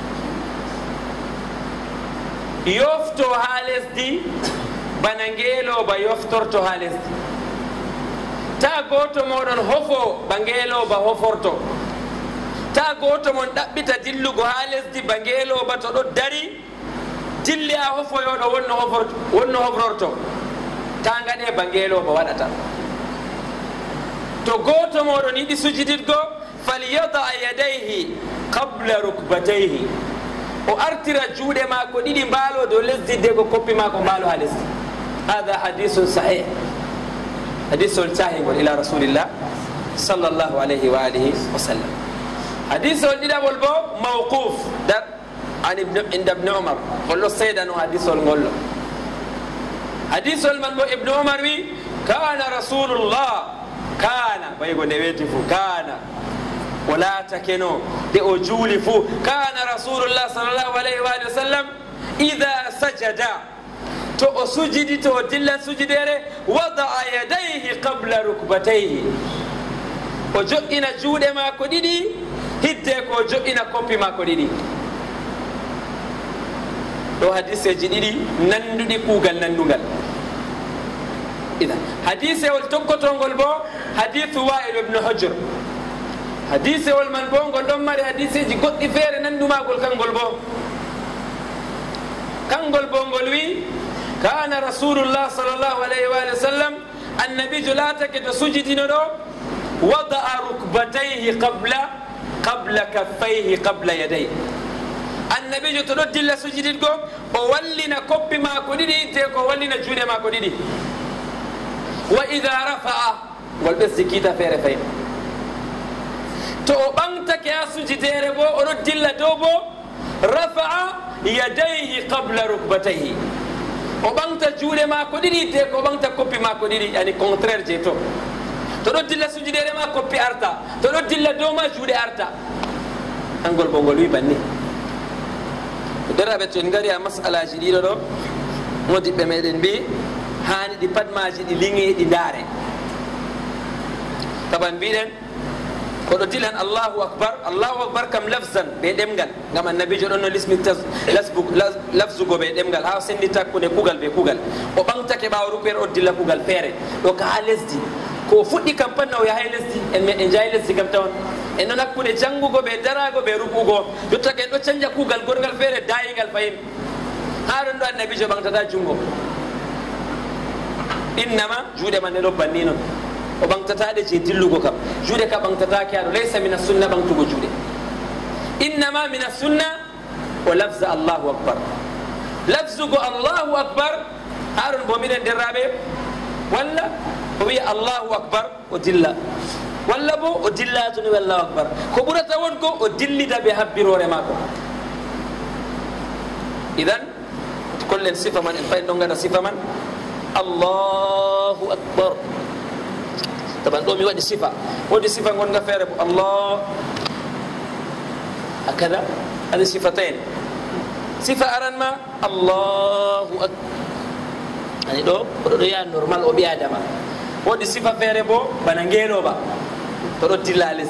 يفتو هالس دي بانانجيلو با يفترتو هالس دي تا قدمولون هفو بانجيلو با هفرتو ta goto mon ɗaɓɓita dillugo ha lesdi ba ngeeloba to ɗo dari dilli a hofoyoɗo wonno hoforto wonno hofrorto ta gaɗe ba ngeeloba waɗata to goto moɗon yiɗi sujiditgo falyada yadayhi qabla rukbatayhi o artira juuɗe mako ɗiɗi mbaalo dow lesdi de ko koppi mako mbaalo ha lesdi hada hadisun sahih hadisul sahihol ila rasulillah sallllahu alayhi wa alihi wa sallam حديث ولدنا والبو موقوف در عن ابن عند ابن عمر قال سيدنا حديث والقول حديث المنبو ابن عمر وي كان رسول الله كان بيقول نبيتفو كان ولا تكنو دي أجولفو كان رسول الله صلى الله عليه وآله وسلم إذا سجد تو سجد تو دل سجدere وضع يديه قبل ركبتيه وجو إنا جود ما كديدي hidde ko joƴƴina koppi makko ɗiɗi ɗo hadiseji ɗiɗi nanduɗi kuugal nanndugal idan hadisewol tokkotongol bo hadithu wa'il ibnu hujr hadisewol man bo ngol ɗon mari hadiseji goɗɗi feere nandumagol kangol bo kangol bo ngol wi kana rasulullah sallllahu alayhi wa sallam annabijo laatake to sujidino ɗo wada'a rukbatayhi qabla قبل كفيه قبل يديه النبي جو تدو دilla sujudit go o wallina koppi mako ɗiɗi te ko wallina juuɗe mako ɗiɗi wa ida rafa'a ngol ɓesdi kiita feere fayi to o ɓamtake ha sujudere bo oɗo dilla dow bo rafa'a yadayhi qabla rukbatayhi o ɓamta juuɗe mako ɗiɗi te ko ɓamta koppi mako ɗiɗi yani contraire je to to ɗo dilla sujudere ma koppi arta to ɗo dilla dow ma juuɗe arta angol bo ngol wi banni deraɓe to en gari a masalaji ɗiɗo ɗo modiɓɓe meɗen mbi hani ɗi patmaji ɗi liŋe ɗi ndaare taban mbiɗen koɗo dilan allahu akbar allahu akbar kam lafzan ɓe ɗemgal gam annabijo ɗon no lismi lafzugo ɓe ɗemgal ha sendi takkude kugal ɓe kugal o ɓamtake ɓawo rukere o dilla kugal feere ɗo ka ha lesdi ko fuɗɗi kam pat na o yahay lesdi en meɗen jayi lesdi kam tawan en noon hakkude janngugo ɓe darago ɓe rukugo jottake en ɗo canja kuugal gorgal feere dayingal fayin ha ɗon ɗo annabijo ɓamtata junngo innama juuɗe man ɗe ɗo banni noon o ɓamtataɗe je dillugo kam juuɗe ka ɓamtatake aɗo laysa mina sunna ɓamtugo juuɗe innama mina sunna o lafza allahu akbar lafzugo allahu akbar ha ɗon bo miɗen derraɓe walla o wiya allahu akbar o dilla walla bo o dillatuni wi allahu akbar ko ɓurata wonko o dillida ɓe habbirore mako idan kollen sifa man en fayin ɗon gaɗa sifa man allahu akbar taban ɗo mi waɗi sifa wodi sifa gonga feere bo allah hakada hade sifatayn sifa aranma allahu akbar ani ɗo oɗo ɗo yaha normal o ɓi adama wodi sifa feere bo bana ngeeloba to ɗo dilla lesdi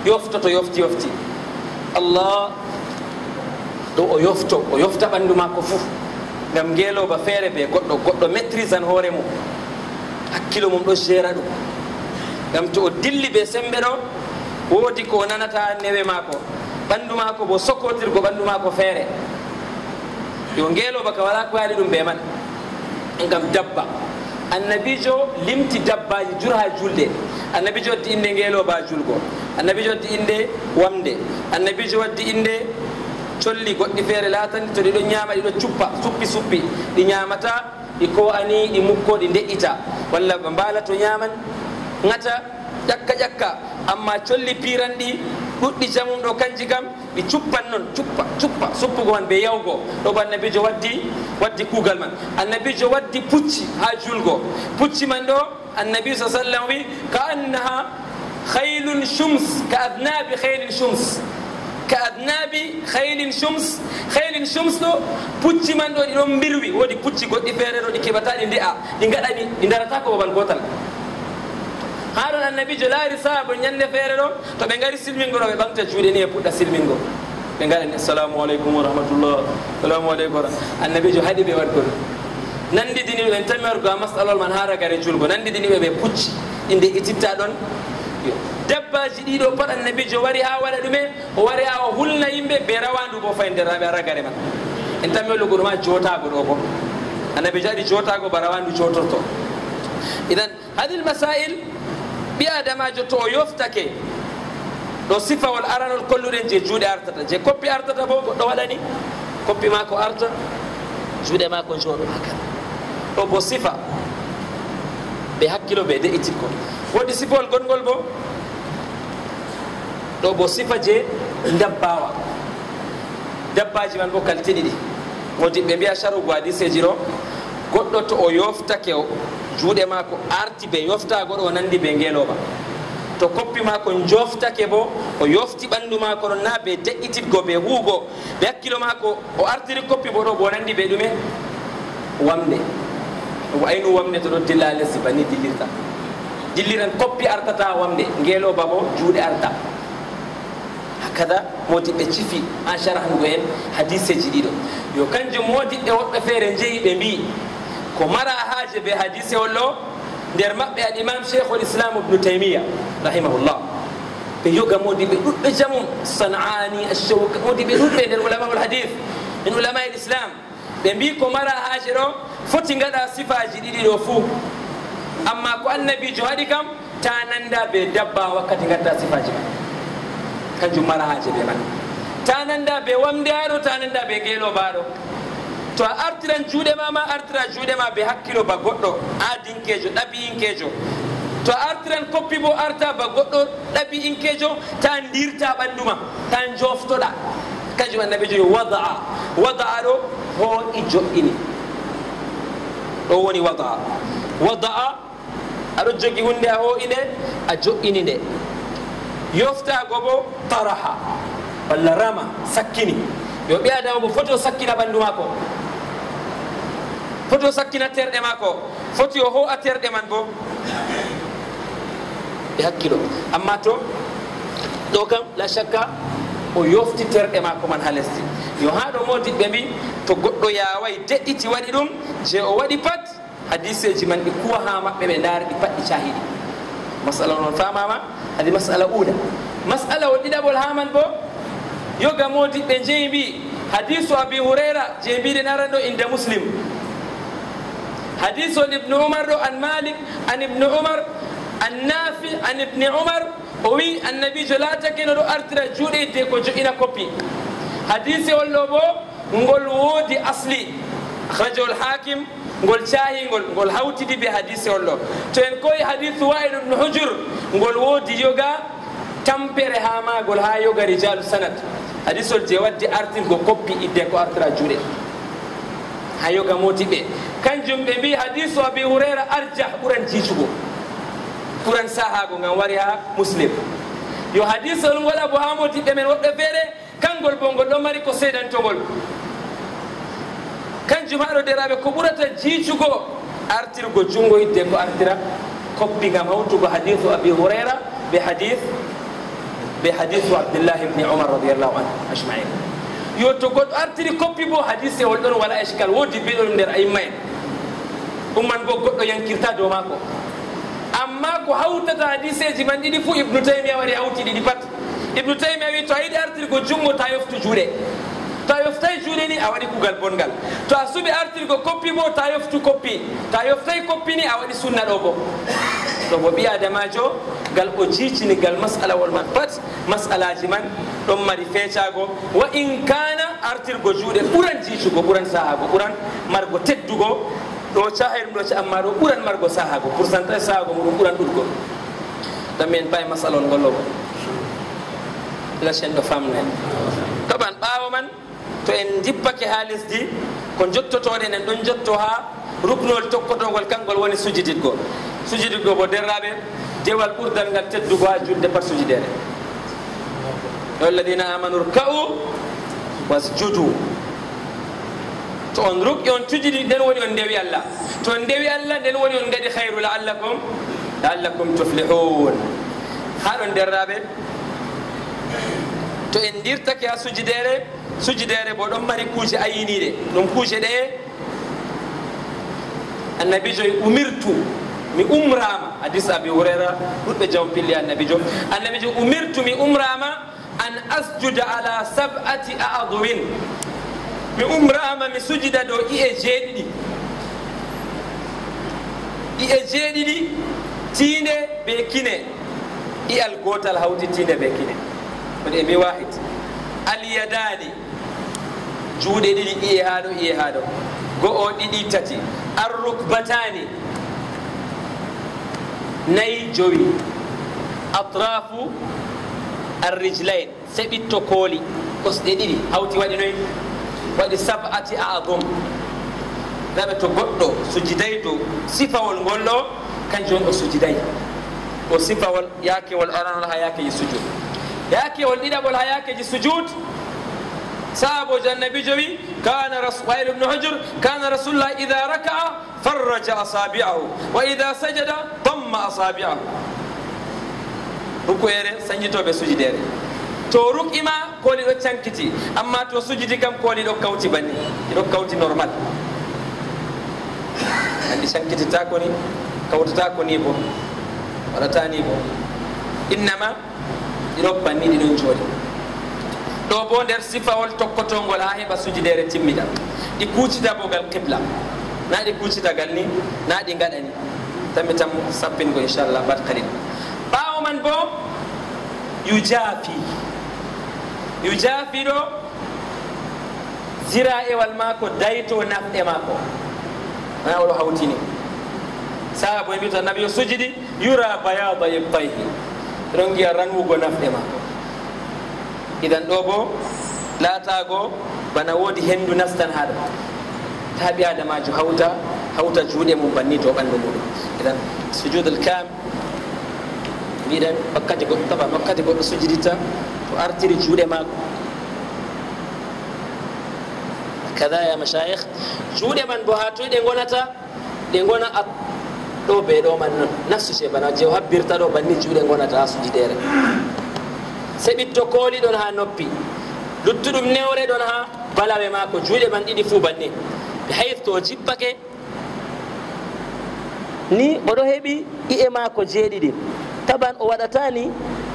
yoftoto yofti yofti allah ɗo o yofto o yofta ɓanndu makko fof ngam ngeeloba feere ɓe goɗɗo goɗɗo maîtrise an hoore mum hakkilo mum ɗo gera ɗum ngam to o dilli ɓe sembe ɗo woodi ko nanata newe maako ɓanndu maako bo sokkotirgo ɓanndu maako feere yo ngeeloba ka wala ko yaali ɗum ɓe man ngam dabba annabijo limti dabbaji jur ha julde annabijo waddi inde ngeeloba julgo annabijo waddi inde wamde annabijo waddi inde colli goɗɗi feere laatani to ɗiɗo ñaama ɗiɗo cuppa suppi suppi ɗi ñaamata ɗi ko ani ɗi mukko ɗi ndeƴƴita walla ɓe mbaala to ñaaman ŋata ƴakka ƴakka amma colli piranɗi ɗuɗɗi jamum ɗo kanji kam ɗi cuppan noon cuppa cuppa suppugo man ɓe yawgo ɗo bo annabijo waddi waddi kuugal man annabijo waddi pucci ha julgo pucci man ɗo annabi sa sallam wi ka annaha haylun shums ka adnabi haylin shums ka adnabi haylin shums haylin shums ɗo pucci man ɗo ɗiɗon mbirwi woodi pucci goɗɗi feere ɗo ɗi keɓata ɗi nde'a ɗi gaɗani ɗi darata ko babal gotal ha ɗon annabijo laari sahaba ñande feere ɗo to ɓe ngari silmingo ɗo ɓe ɓamta juuɗe ni e puɗɗa silmingo ɓe ngaɗani assalamu aleykum wa rahmatullah assalamu aleykum annabijo haɗi ɓe waɗgol nandidini ɓe en tammi wargo a masalol man ha ragare julgo nandidiniɓe ɓe pucci inde ititta ɗon dabbaji ɗiɗo pat annabijo wari ha waɗa ɗume o wari ha o hulna yimɓe ɓe rawandu bo fayi nderaɓe a ragare man en tammi hollugo ɗuma jotago ɗo ko annabijo waɗi jotago ba rawandu jotorto idan hadil masail ɓi adamajo to o yoftake ɗo sifawol aranol kolluɗen je juuɗe artata je koppi artata bo goɗɗo waɗani koppi mako arta juuɗe mako jooɗo haka ɗo bo sifa ɓe hakkilo ɓe de'itirko woɗɗi sifawol gongol bo ɗo bo sifa je dabbawa dabbaji man bo kalti ɗiɗi wodi ɓe mbiya charugo hadiseji ɗo goɗɗo to o yoftake juuɗe maako arti ɓe yoftago ɗo o nandi ɓe ngeeloba to koppi maako joftake bo o yofti ɓanndu maako ɗon na ɓe de'ititgo ɓe huugo ɓe hakkilo maako o artiri koppi bo ɗo bo nandi ɓe ɗume wamde o aynu wamde to ɗo dilla lesdi banni dillirta dilliran koppi artata wamde ngeeloba bo juuɗe arta hakada modiɓɓe cifi en sharhango en hadiseji ɗiɗo yo kanjum modiɓɓe woɓɓe feere jeeyi ɓe mbi ko mara haaje ɓe hadise ollo nder maɓɓe al imam cheikhul islam ibnu taymia rahimahullah ɓe yoga modiɓe ɗuɗɓe jamum sanani ashawka modiɓe ɗuɗɓe nder ulamaul hadith min ulama il islam ɓe mbi ko mara haaje ɗo foti gaɗa sifaji ɗiɗi ɗo fuu amma ko annabijo haɗi kam ta nanda ɓe dabba wakkati gadda sifaji man kanjum mara haaje ɓe man ta nanda ɓe wamde haɗo ta nanda ɓe ngeelobaɗo to a artiran juuɗe ma ma artira juuɗe ma ɓe hakkilo ba goɗɗo aadinkejo ɗaɓiyinkejo to a artiran koppi bo arta ba goɗɗo ɗaɓiyinkejo ta ndirta ɓanndu ma ta joftoɗa kanjum annabijo yo wadaa wadaa ɗo hoo'i joƴƴini ɗo woni wadaa wadaa aɗo jogi hunde a hoo'i nde a joƴƴini nde yoftago bo taraha walla rama sakkini yo ɓi adama bo foti o sakkina ɓanndu maako foti o sakkina terɗe maako foti o ho a terɗe man bo ɓe hakkilo amma to ɗo kam la chakka o yofti terɗe maako man ha lesdi yo ha ɗo modiɓɓe mbi to goɗɗo yaway deƴƴiti waɗi ɗum je o waɗi pat hadiseji man ɗi kuwa ha maɓɓe ɓe ndaara ɗi pat ɗi cahiɗi masala noon famama hadi masala uula masala o ɗiɗaɓol ha man bo yoga modiɓɓe jeeyi mbi hadisu abi hurayra je mbiɗen aran ɗo inde muslim hadisu on ibnu umar ɗo an malik an ibnu umar an nafi an ibni umar o wi annabijo laatake no ɗo artira juuɗe yidde ko joƴina koppi hadise ol ɗo bo ngol woodi asli ahrajahul hakim ngol caahingol ngol hawtidi be hadise ol ɗo to en koyi hadisu wa'il ibnu hujur ngol woodi yoga tampere ha magol ha yoga rijalu sanad hadisol je waddi artirgo koppi idde ko artira juuɗe ha yoga motiɓe kanjum ɓe mbi hadisu abi hurayra arjah ɓuran jiicugo ɓuran sahago ngam wari ha muslim yo hadisol ngol abo ha motiɓɓe men woɓɓe feere kangol bo ngol ɗo mari ko seedantogol kanjum haɗo deraɓe ko ɓurata jiicugo artirgo jungo hidde ko artira koppi ngam hawtugo hadisu abi hurayra ɓe hadis be hadithu Abdullah ibn Umar radiyallahu anhu ajma'in. Yo to god artiri copy bo hadith e woldon wala eskal wodi bedon der ay may umman bo goddo yankirta do mako amma ko hawtata hadith ji man didi fu Ibn Taymiyyah wari hawti didi pat. Ibn Taymiyyah wi to aydi artiri ko jungo ta yoftu juude ta yoftay juude ni a wadi kugal bongal to asubi artiri ko copy bo ta yoftu copy ta yoftay copy ni a wadi sunna do bo to bo bi adamajo gal o jicini gal mas'ala wal man pat mas'alaji man ɗon mari feecago wa in kana artirgo juuɗe ɓuran jiicugo ɓuran sahago ɓuran margo teddugo ɗo caha ɗum ɗo ca amma ɗo ɓuran margo sahago pourcentage sahago muɗum ɓuran ɗuɗgo ɗammi en paye mas'ala on gollogo lachen ɗo famna en toɓan ɓaawo man to en dippake ha lesdi ko jottotoɗen en ɗon jotto ha ruknol tokkotogol kangol woni sujiditgo sujiditgo bo derraɓe dewal ɓurdal ngal teddugo ha julde pat sujidere alladina amanu rka'u wasjudu to on ruk'i on tujidi nden woni on ndewi Allah to on ndewi Allah nden woni on gadi khairu la'allakum la'allakum tuflihun haɗon derraɓe to en dirtake ha sujidere sujidere bo ɗon mari kuuje ayiniɗe ɗum kuuje ɗe annabijo umirtu mi umrama hadis abi hurayra ɗuɗɓe jawm pilli annabijo annabijo umirtu mi umrama an asjuda ala sab'ati a'dhumin mi umrama mi sujida do iye jeeɗiɗi iye jeeɗiɗi tinde be kine iyal gotal hawti tinde be kine woni e mi wahid alyadani juuɗe ɗiɗi iye haɗo iye haɗo go'o ɗiɗi tati arrukbatani nayi jowi atrafu arrijlain seɓitto kooli kosɗe ɗiɗi hawti waɗi noyi waɗi sab'ati a'dhum naɓe to goɗɗo sujiday dow sifawol ngol ɗo kanjum on o sujiday o sifawol yakewol aranol ha yakeji sujud yakewol ɗiɗaɓol ha yakeji sujud sahabojo annabijo wi kana wayl ibnu hujr kana rasulullah ida raka'a farraja asabi'ahu wa ida sajada damma asabi'ahu rukoyere sañjitoɓe sujidere to ruk'ima kooli ɗo cankiti amma to sujidi kam kooli ɗo kawti banni ɗiɗo kawti normal andi cankitita koni kawtata koni bo waɗata ni bo innama ɗiɗo banni ɗiɗon jooɗi ɗo bo nder sifawol tokkotongol ha heɓa sujidere timmiɗa ɗi kuccita bogal qibla na ɗi kuccitagal ni na ɗi gaɗani tammi tam sappingo inchallah bat kalil ɓawo man bo yujafi yujafi ɗo zira ewal mako dayto nafɗe mako na oɗo hawtini saha boy mbiyata nabi o sujidi yura bayada ibtayhi ɗon giya ranwugo nafɗe mako idan ɗo bo laatago bana woodi hendu nastan haɗo ta ɓi adamajo hawta hawta juuɗe mum banni to ɓandu muɗum idan sujudul kam mbiɗen wakkati goɗɗo taba wakkati goɗɗo sujidita to artiri juuɗe maako kada ya mashayikh juuɗe man bo ha toy ɗe gonata ɗe gona a ɗo be ɗo man noon nafsu ce bana je o habbirta ɗo banni juuɗe gonata ha sujidere seɓitto kooli ɗon ha noppi luttuɗum newre ɗon ha balawe maako juuɗe man ɗiɗi fuu banni hayth to jippake ni oɗo heɓi iye maako jeeɗiɗi taban o waɗata ni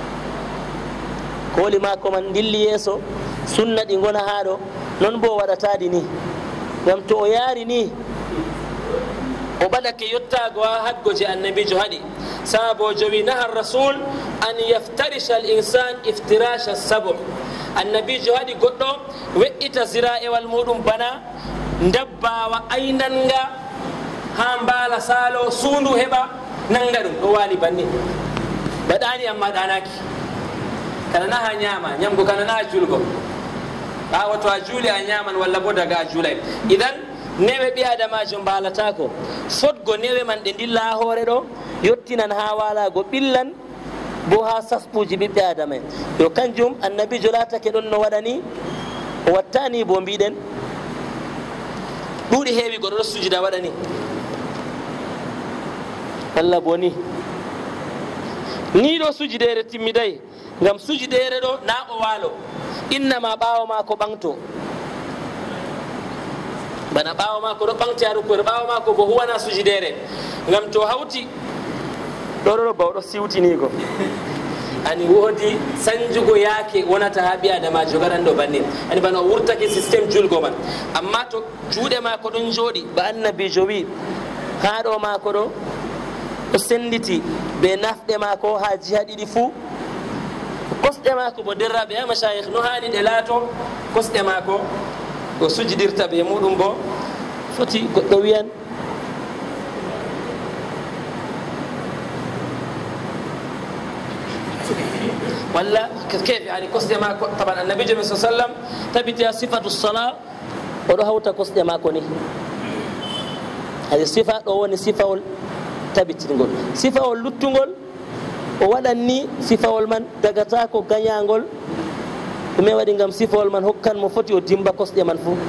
kooli maako man dilli yeeso sunna ɗi gona ha ɗo non bo o waɗataɗi ni ngam to o yaari ni o ɓaɗake yottago ha haggo je annabijo haɗi sahabojo wi naha rasul an yaftarisha al insan iftirasha sabo annabijo haɗi goɗɗo we'ita zira'ewal muɗum bana dabbawa aynanga ha mbala salo suundu heɓa nanga ɗum ɗo wali banni baɗani amma ɗanaki kana naha ñama ñamgo kana naha julgo ɓawa to a juuli a ñaman walla bo daga a juulay idan newe ɓi adamajo mbalatako fotgo newe man ɗe dilla ha hoore ɗo yottinan ha walago ɓillan bo ha sasɓuji ɓiɓɓe adama en yo kanjum annabijo latake ɗon no waɗani o wattani bo mbiɗen ɗuuɗi heewi goɗo ɗo sujida waɗani allah boni ni ɗo sujidere timmiday ngam sujudere ɗo na o waalo innama ɓaawo ma ko ɓanto bana ɓaawo ma ko ɗo ɓangti ha rukuere ɓaawo ma ko bo huwana sujudere ngam to hawti ɗo ɗo ɗo baw ɗo siwtinigo ani woodi sanjugo yaake wonata ha ɓi adamajo gaɗanɗo bannin ani bana o wurtake systéme julgo man amma to juuɗe ma ko ɗon jooɗi ba annabijo wi ha ɗo ma ko ɗo o senditi be nafɗe ma ko ha jiha ɗiɗi fuu kosɗe ma ko bo derraɓe ha mashayikh no hani ɗe laato kosɗe ma ko o sujidirta ɓe muɗum bo foti goɗɗo wiyan walla keefe yani kosɗe ma ko taban annabijo men sa sallam tabiti ha sifatu sala oɗo hawta kosɗe ma ko ni hade sifa ɗo woni sifawol tabitingol sifawol luttugol o waɗan ni sifawol man dagata ko gañagol ɗume waɗi gam sifawol man hokkan mo foti o dimba kosɗe man fuu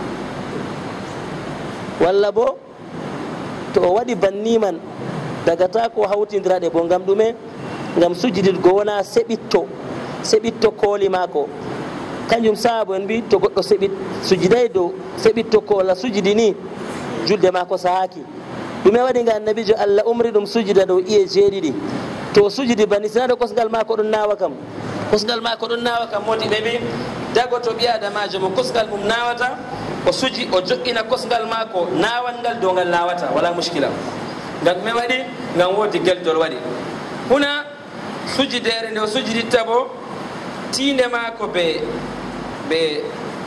walla bo to o waɗi banni man dagata ko hawtidiraɗe bo gam ɗume gam sujudidgo wona seɓitto seɓitto kooli mako kanjum saabu en mbi to goɗɗo seɓit sujuday dow seɓitto ko walla sujudi ni julde mako sahaki ɗume waɗi ga annabijo allah umri ɗum sujuda dow iye jeeɗiɗi to sujudi bani sinaɗo kosgal mako ɗon nawa kam kosgal mako ɗon nawa kam modi ɓe mbi dago to ɓi adamajo mo kosgal mum nawata o suji o joƴƴina kosgal mako nawal ngal dow ngal nawata wala muskila ngam ɗume waɗi ngam wodi geldol waɗi huna sujudere nde o sujuditta bo tiinde mako ɓe ɓe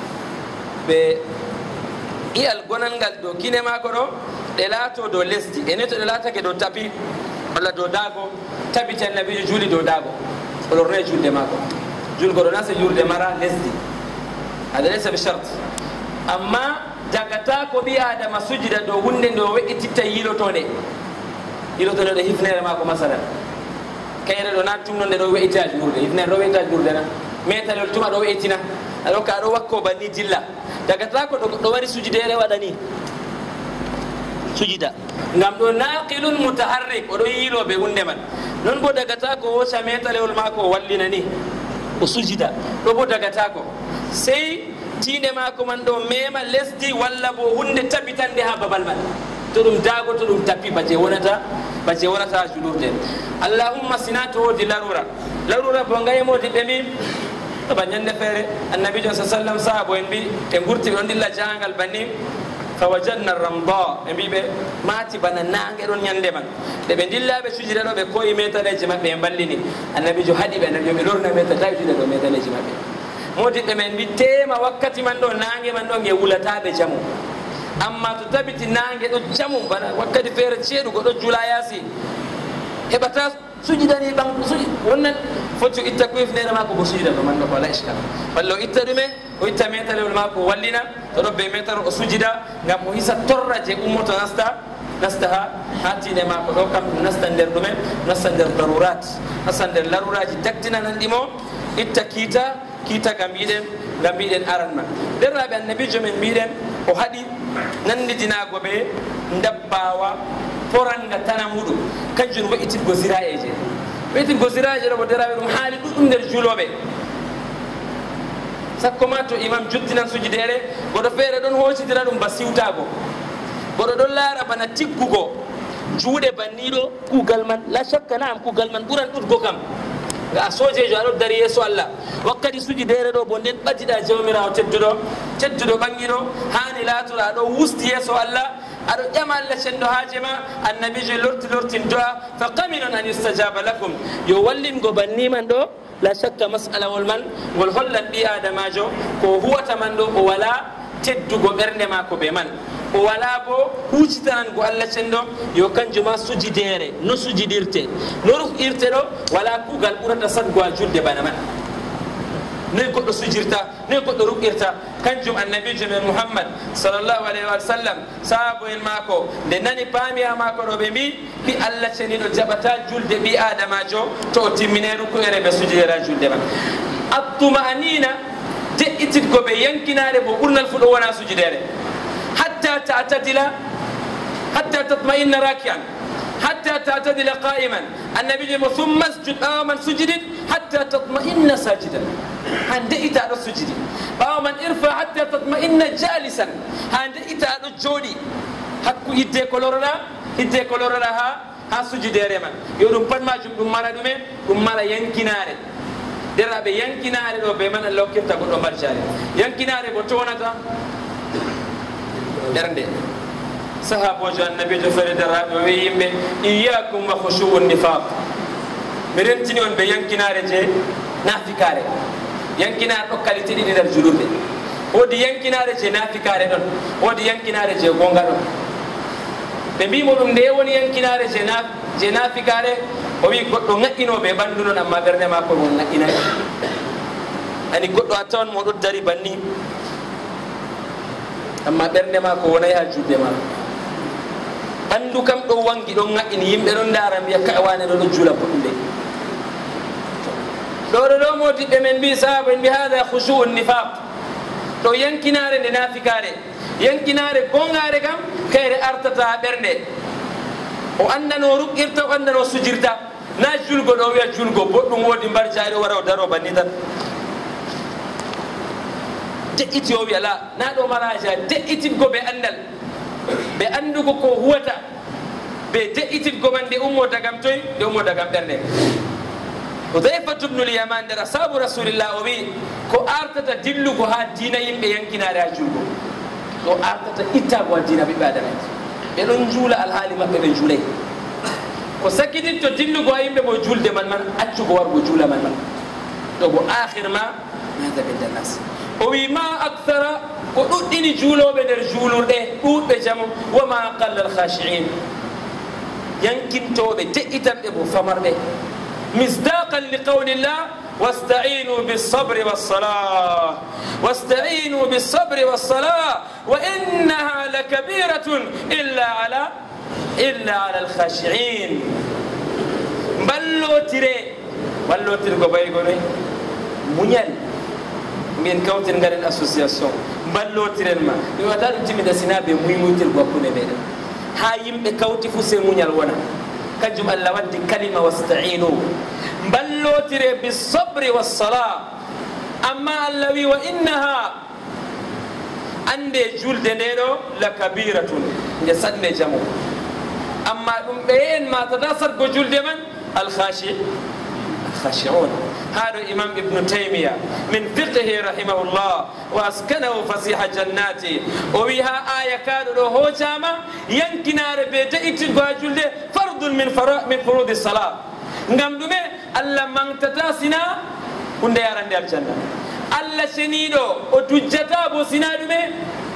ɓe iyal gonal ngal dow kine mako ɗo ɗe laato dow lesdi ene to ɗe laatake dow tapi walla dow daago tabiti annabijo juuli dow daago o lornoye julde mako julgo ɗo na so juurde mara lesdi hada laysa bi charte amma jagata ko ɓi adama sujida dow hunde nde o weƴƴititta yilotode yilotode ɗo hifnere mako masalan kayre ɗo na tumno nde ɗo weƴƴita juurde hifnere ɗo weƴƴita juurde na metalel tuma ɗo weƴƴitina aɗo ka ɗo wakko banni dilla jagata ko ɗo wari sujudere waɗani sujida ngam ɗo naqilun mutaharrik oɗo yiiloɓe hunde man non bo dagata ko woca metalewol mako o wallina ni o sujida ɗo bo dagata ko sey tiinde mako man ɗo mema lesdi walla bo hunde tabitande ha babal man to ɗum daago to ɗum tapi baje wonata baje wonata julurde allahumma sina to wodi larura larura bo gaymodi ɓe mbi ba ñande feere annabijo sa sallam sahabo en mbi ɓe gurti ɓe ɗon dilla jahangal banni fawajadna ramda e mbiɓe maati bana nangue ɗon ñande man ɗe ɓe dillaɓe sujida ɗo ɓe koyi metaleji maɓɓe e ballini annabijo haaɗi ɓe annabijo ɓe lorna meta tawi juuɗe ɗo metaleji maɓɓe modiɓɓe men mbi tema wakkati man ɗo nangue man ɗo gue wulataɓe jamu amma to tabiti nangue ɗo jamu bana wakkati feere ceeɗugo ɗo juula yaasi heɓata sujidani ɓan suji wonnan foti o itta kuyifnere mako bo sujida ɗo man ɗo ko wala iskal walla o itta ɗume o itta metalewol mako o wallina to ɗo be metal o sujida ngam o hisa torra je ummoto nasta nasta ha ha tiinde mako ɗo kam ɗum nasta nder ɗume nasta nder darurat nasta nder laruraji daktinananɗimo itta kiita kiita ga mbiɗen ga mbiɗen aran man derraɓe annabijo men mbiɗen o haɗi nandidinago ɓe dabbawa poranga tana muɗum kanjum we'itirgo ziraeje we'itirgo ziraeje ɗo bo deraɓe ɗum haali ɗuɗɗum nder juuloɓe sakko ma to imam juttinan sujudere goɗo feere ɗon hocitira ɗum ba siwtago goɗo ɗon laara bana tiggugo juuɗe banniɗo kuugal man la shakka naam kuugal man ɓuran ɗuɗgo kam a sojejo aɗo dari yeeso allah wakkati sujudere ɗo bo nden ɓaddiɗa jawmirawo tedduɗo tedduɗo ɓangiɗo hani laatoɗa aɗo wusti yeeso allah aɗo ƴama allah cenɗo haaje ma annabijo lorti lortin do'a fa qaminun an yustajaba lakum yo wallingo banniman ɗo la shakka masalawol man ngol hollan ɓi adamajo ko huwata man ɗo o wala teddugo ɓernde mako ɓe man o wala bo hucitanango allah cenɗo yo kanjuma sujidere no sujidirte no ru'irte ɗo wala kuugal ɓurata sadgo a julde bana man noy goɗɗo sujirta noy goɗɗo ru'irta kanjum annabijo men mouhammad sallllahu alayhi wa sallam sahabo en mako nde nani paamiya mako ɗo ɓe mbi ɓi allah ceniɗo jaɓata julde ɓi adamajo to o timmine ruku'ere ɓe sujidera julde man attuma anina deƴƴititgo ɓe yankinare bo ɓurnal fu ɗo wona sujidere hatta tatadila hatta tatma'inna rakian حتى تعتدل قائما. النبي ثم اسجد من سجد حتى تطمئن ساجدا. هندئت على السجد. من ارفع حتى تطمئن جالسا. هندئت على الجودي. حق يدي كولورنا يدي كولورنا ها ها سجد رمان. يوم بعد ما جم دمارا دمه دمارا ينكناره. deraɓe yankinare ɗo ɓe man Allah hokkirta goɗɗo marjare yankinare bo tonata ɓernde sahabojo annabijo fere deraɓe o wi yimɓe iyakum wa khushu'u nifaq mi rentini on ɓe yankinare je nafikare yankinare ɗo qualité ɗiɗi nder julurde wodi yankinare je nafikare ɗon wodi yankinare je gonga ɗon ɓe mbimo ɗum nde woni yankinare je na je nafikare o wi goɗɗo ŋaƴƴinoɓe ɓanndu noon amma ɓernde makko won ŋaƴƴinayi ani goɗɗo a tawan moɗo dari banni amma ɓernde makko wonayi ha juɗe ma ɓanndu kam ɗo wangi ɗon ŋaƴƴini yimɓe ɗon ndaara mbiya ka wane ɗo ɗo juula boɗɗum de ɗo ɗo ɗo modiɓɓe men mbi sahaba en mbi hada khushu'u nifaq ɗo yankinare nde nafikare yankinare gongare kam kayre artata ha ɓernde o andano ruqqirta o andano sujirta na julgo ɗo wiya julgo boɗɗum wodi mbar jaari wara o daro banni tan de'iti o wiya la na ɗo maraja de'itingo ɓe andal ɓe andugo ko huwata ɓe de'itingo man nde ummo dagam toy nde ummo dagam ɓernde Hudhayfatu ibnul Yaman nder ashabu rasulillah o wi ko artata dillugo ha diina yimɓe yankinare ha julgo ɗo artata ittago ha diina ɓiɓɓe adamaji ɓe ɗon juula alhaali maɓɓe ɓe juulay ko sakkitinto dillugo ha yimɓe mo julde man man accugo wargo juula man man ɗo bo akhir ma mada ɓe dallas o wi ma akthara ko ɗuɗɗini juuloɓe nder juulurɗe ɗuɗɓe jamu wa ma qalla alkhashi'in yankintoɓe de'itanɓe bo famarɓe misdaqan li qawlillah واستعينوا بالصبر والصلاة واستعينوا بالصبر والصلاة وإنها لكبيرة إلا على إلا على الخاشعين بلو تري بلو تري كوباي كوني مونيال من كوتين غير الأسوسياسيون بلو تري ما يوادار تيمي دسنا بموي موتيل بوكوني بيدا هايم بكوتي فوسي مونيال وانا كجم الله ودي كلمة واستعينوا بلوتري بالصبر والصلاة أما الذي وإنها عندي جلد نيرو لكبيرة جسد جمو أما بين ما تداصر بجلد من الخاشع الخاشعون هذا الإمام ابن تيمية من فقه رحمه الله وأسكنه فسيح جناتي وبها آية كانوا هو جامع ينكنار بيتئت الجلد فرض من من فروض الصلاة نعم Allah mangtata sina hunde yarande aljanna Allah senido o tujjata bo sina dume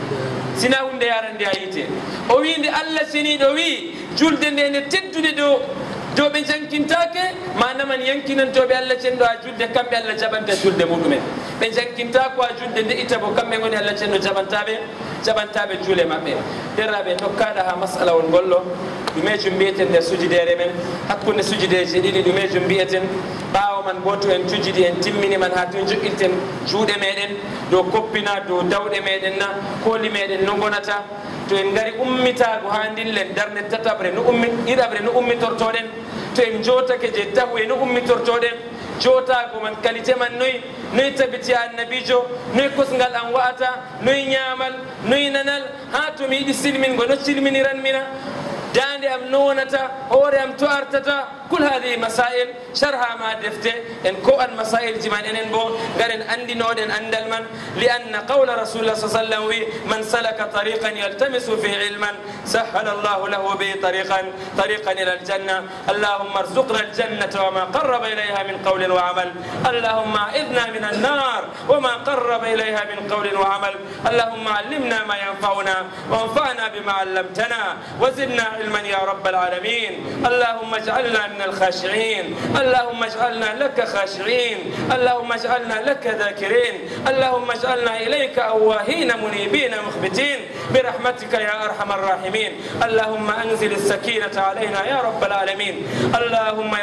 sina hunde yarande ayite o winde Allah senido wi julde nde ne teddude do do be jankintake manaman yankinantoɓe Allah cendo a julde kamɓe Allah jabanta julde muɗumen ɓe jankinta ko a julde nde ita bo kamɓe goni Allah cendo jabantaɓe jabantaɓe juule maɓɓe derraɓe dokkaɗa ha masalawol ngollo ɗumejum mbiyeten nder sujidere men hakkude sujideje ɗiɗi ɗumejum mbiyeten ɓawo man boto en tujidi en timmini man ha to joƴƴirten juuɗe meɗen dow koppina dow dawɗe meɗen na kooli meɗen no gonata to en gari ummitago ha ndillen darde tataɓre no ummi ɗiɗaɓre no ummitortoɗen to en jotake je tahu e no ummitortoɗen jotago man qualité man noyi noyi tabiti annabijo noyi kosgal an wa'ata noyi ñamal noyi nanal ha to mi yiɗi silmingo no silminiranmina dande am no wonata hoore am to artata كل هذه مسائل شرها ما دفته إن كون مسائل جمان إن بو قرن عندي نود عند المن لأن قول رسول الله صلى الله عليه وسلم من سلك طريقا يلتمس فيه علما سهل الله له به طريقا طريقا إلى الجنة اللهم ارزقنا الجنة وما قرب إليها من قول وعمل اللهم أعذنا من النار وما قرب إليها من قول وعمل اللهم علمنا ما ينفعنا وانفعنا بما علمتنا وزدنا علما يا رب العالمين اللهم اجعلنا من الخاشعين اللهم اجعلنا لك خاشعين اللهم اجعلنا لك ذاكرين اللهم اجعلنا إليك أواهين منيبين مخبتين برحمتك يا أرحم الراحمين اللهم أنزل السكينة علينا يا رب العالمين اللهم يا حي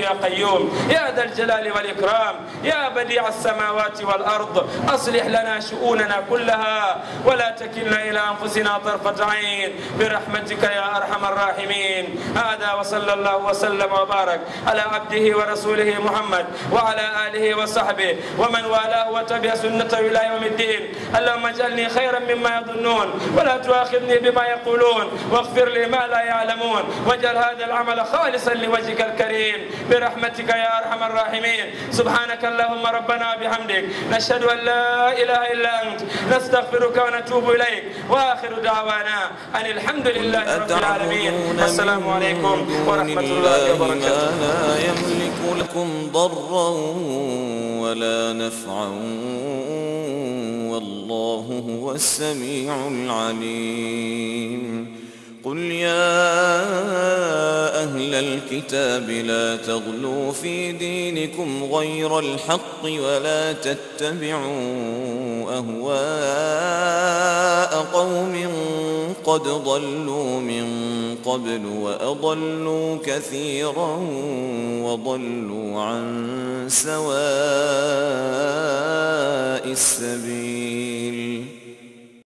يا قيوم يا ذا الجلال والإكرام يا بديع السماوات والأرض أصلح لنا شؤوننا كلها ولا تكلنا إلى أنفسنا طرفة عين برحمتك يا أرحم الراحمين. هذا وصلى الله وسلم وبارك على عبده ورسوله محمد وعلى آله وصحبه ومن والاه وتبع سنته إلى يوم الدين. اللهم اجعلني خيرا مما يظنون ولا تؤاخذني بما يقولون واغفر لي ما لا يعلمون واجعل هذا العمل خالصا لوجهك الكريم برحمتك يا أرحم الراحمين. سبحانك اللهم ربنا بحمدك نشهد أن لا إله إلا أنت نستغفرك ونتوب إليك وآخر دعوانا أن الحمد لله رب العالمين. السلام عليكم ورحمة الله وبركاته.
لا يملك لكم ضرا ولا نفعا والله هو السميع العليم. قل يا أهل الكتاب لا تغلوا في دينكم غير الحق ولا تتبعوا أهواء قوم قد ضلوا من قبل وأضلوا كثيرا وضلوا عن سواء السبيل.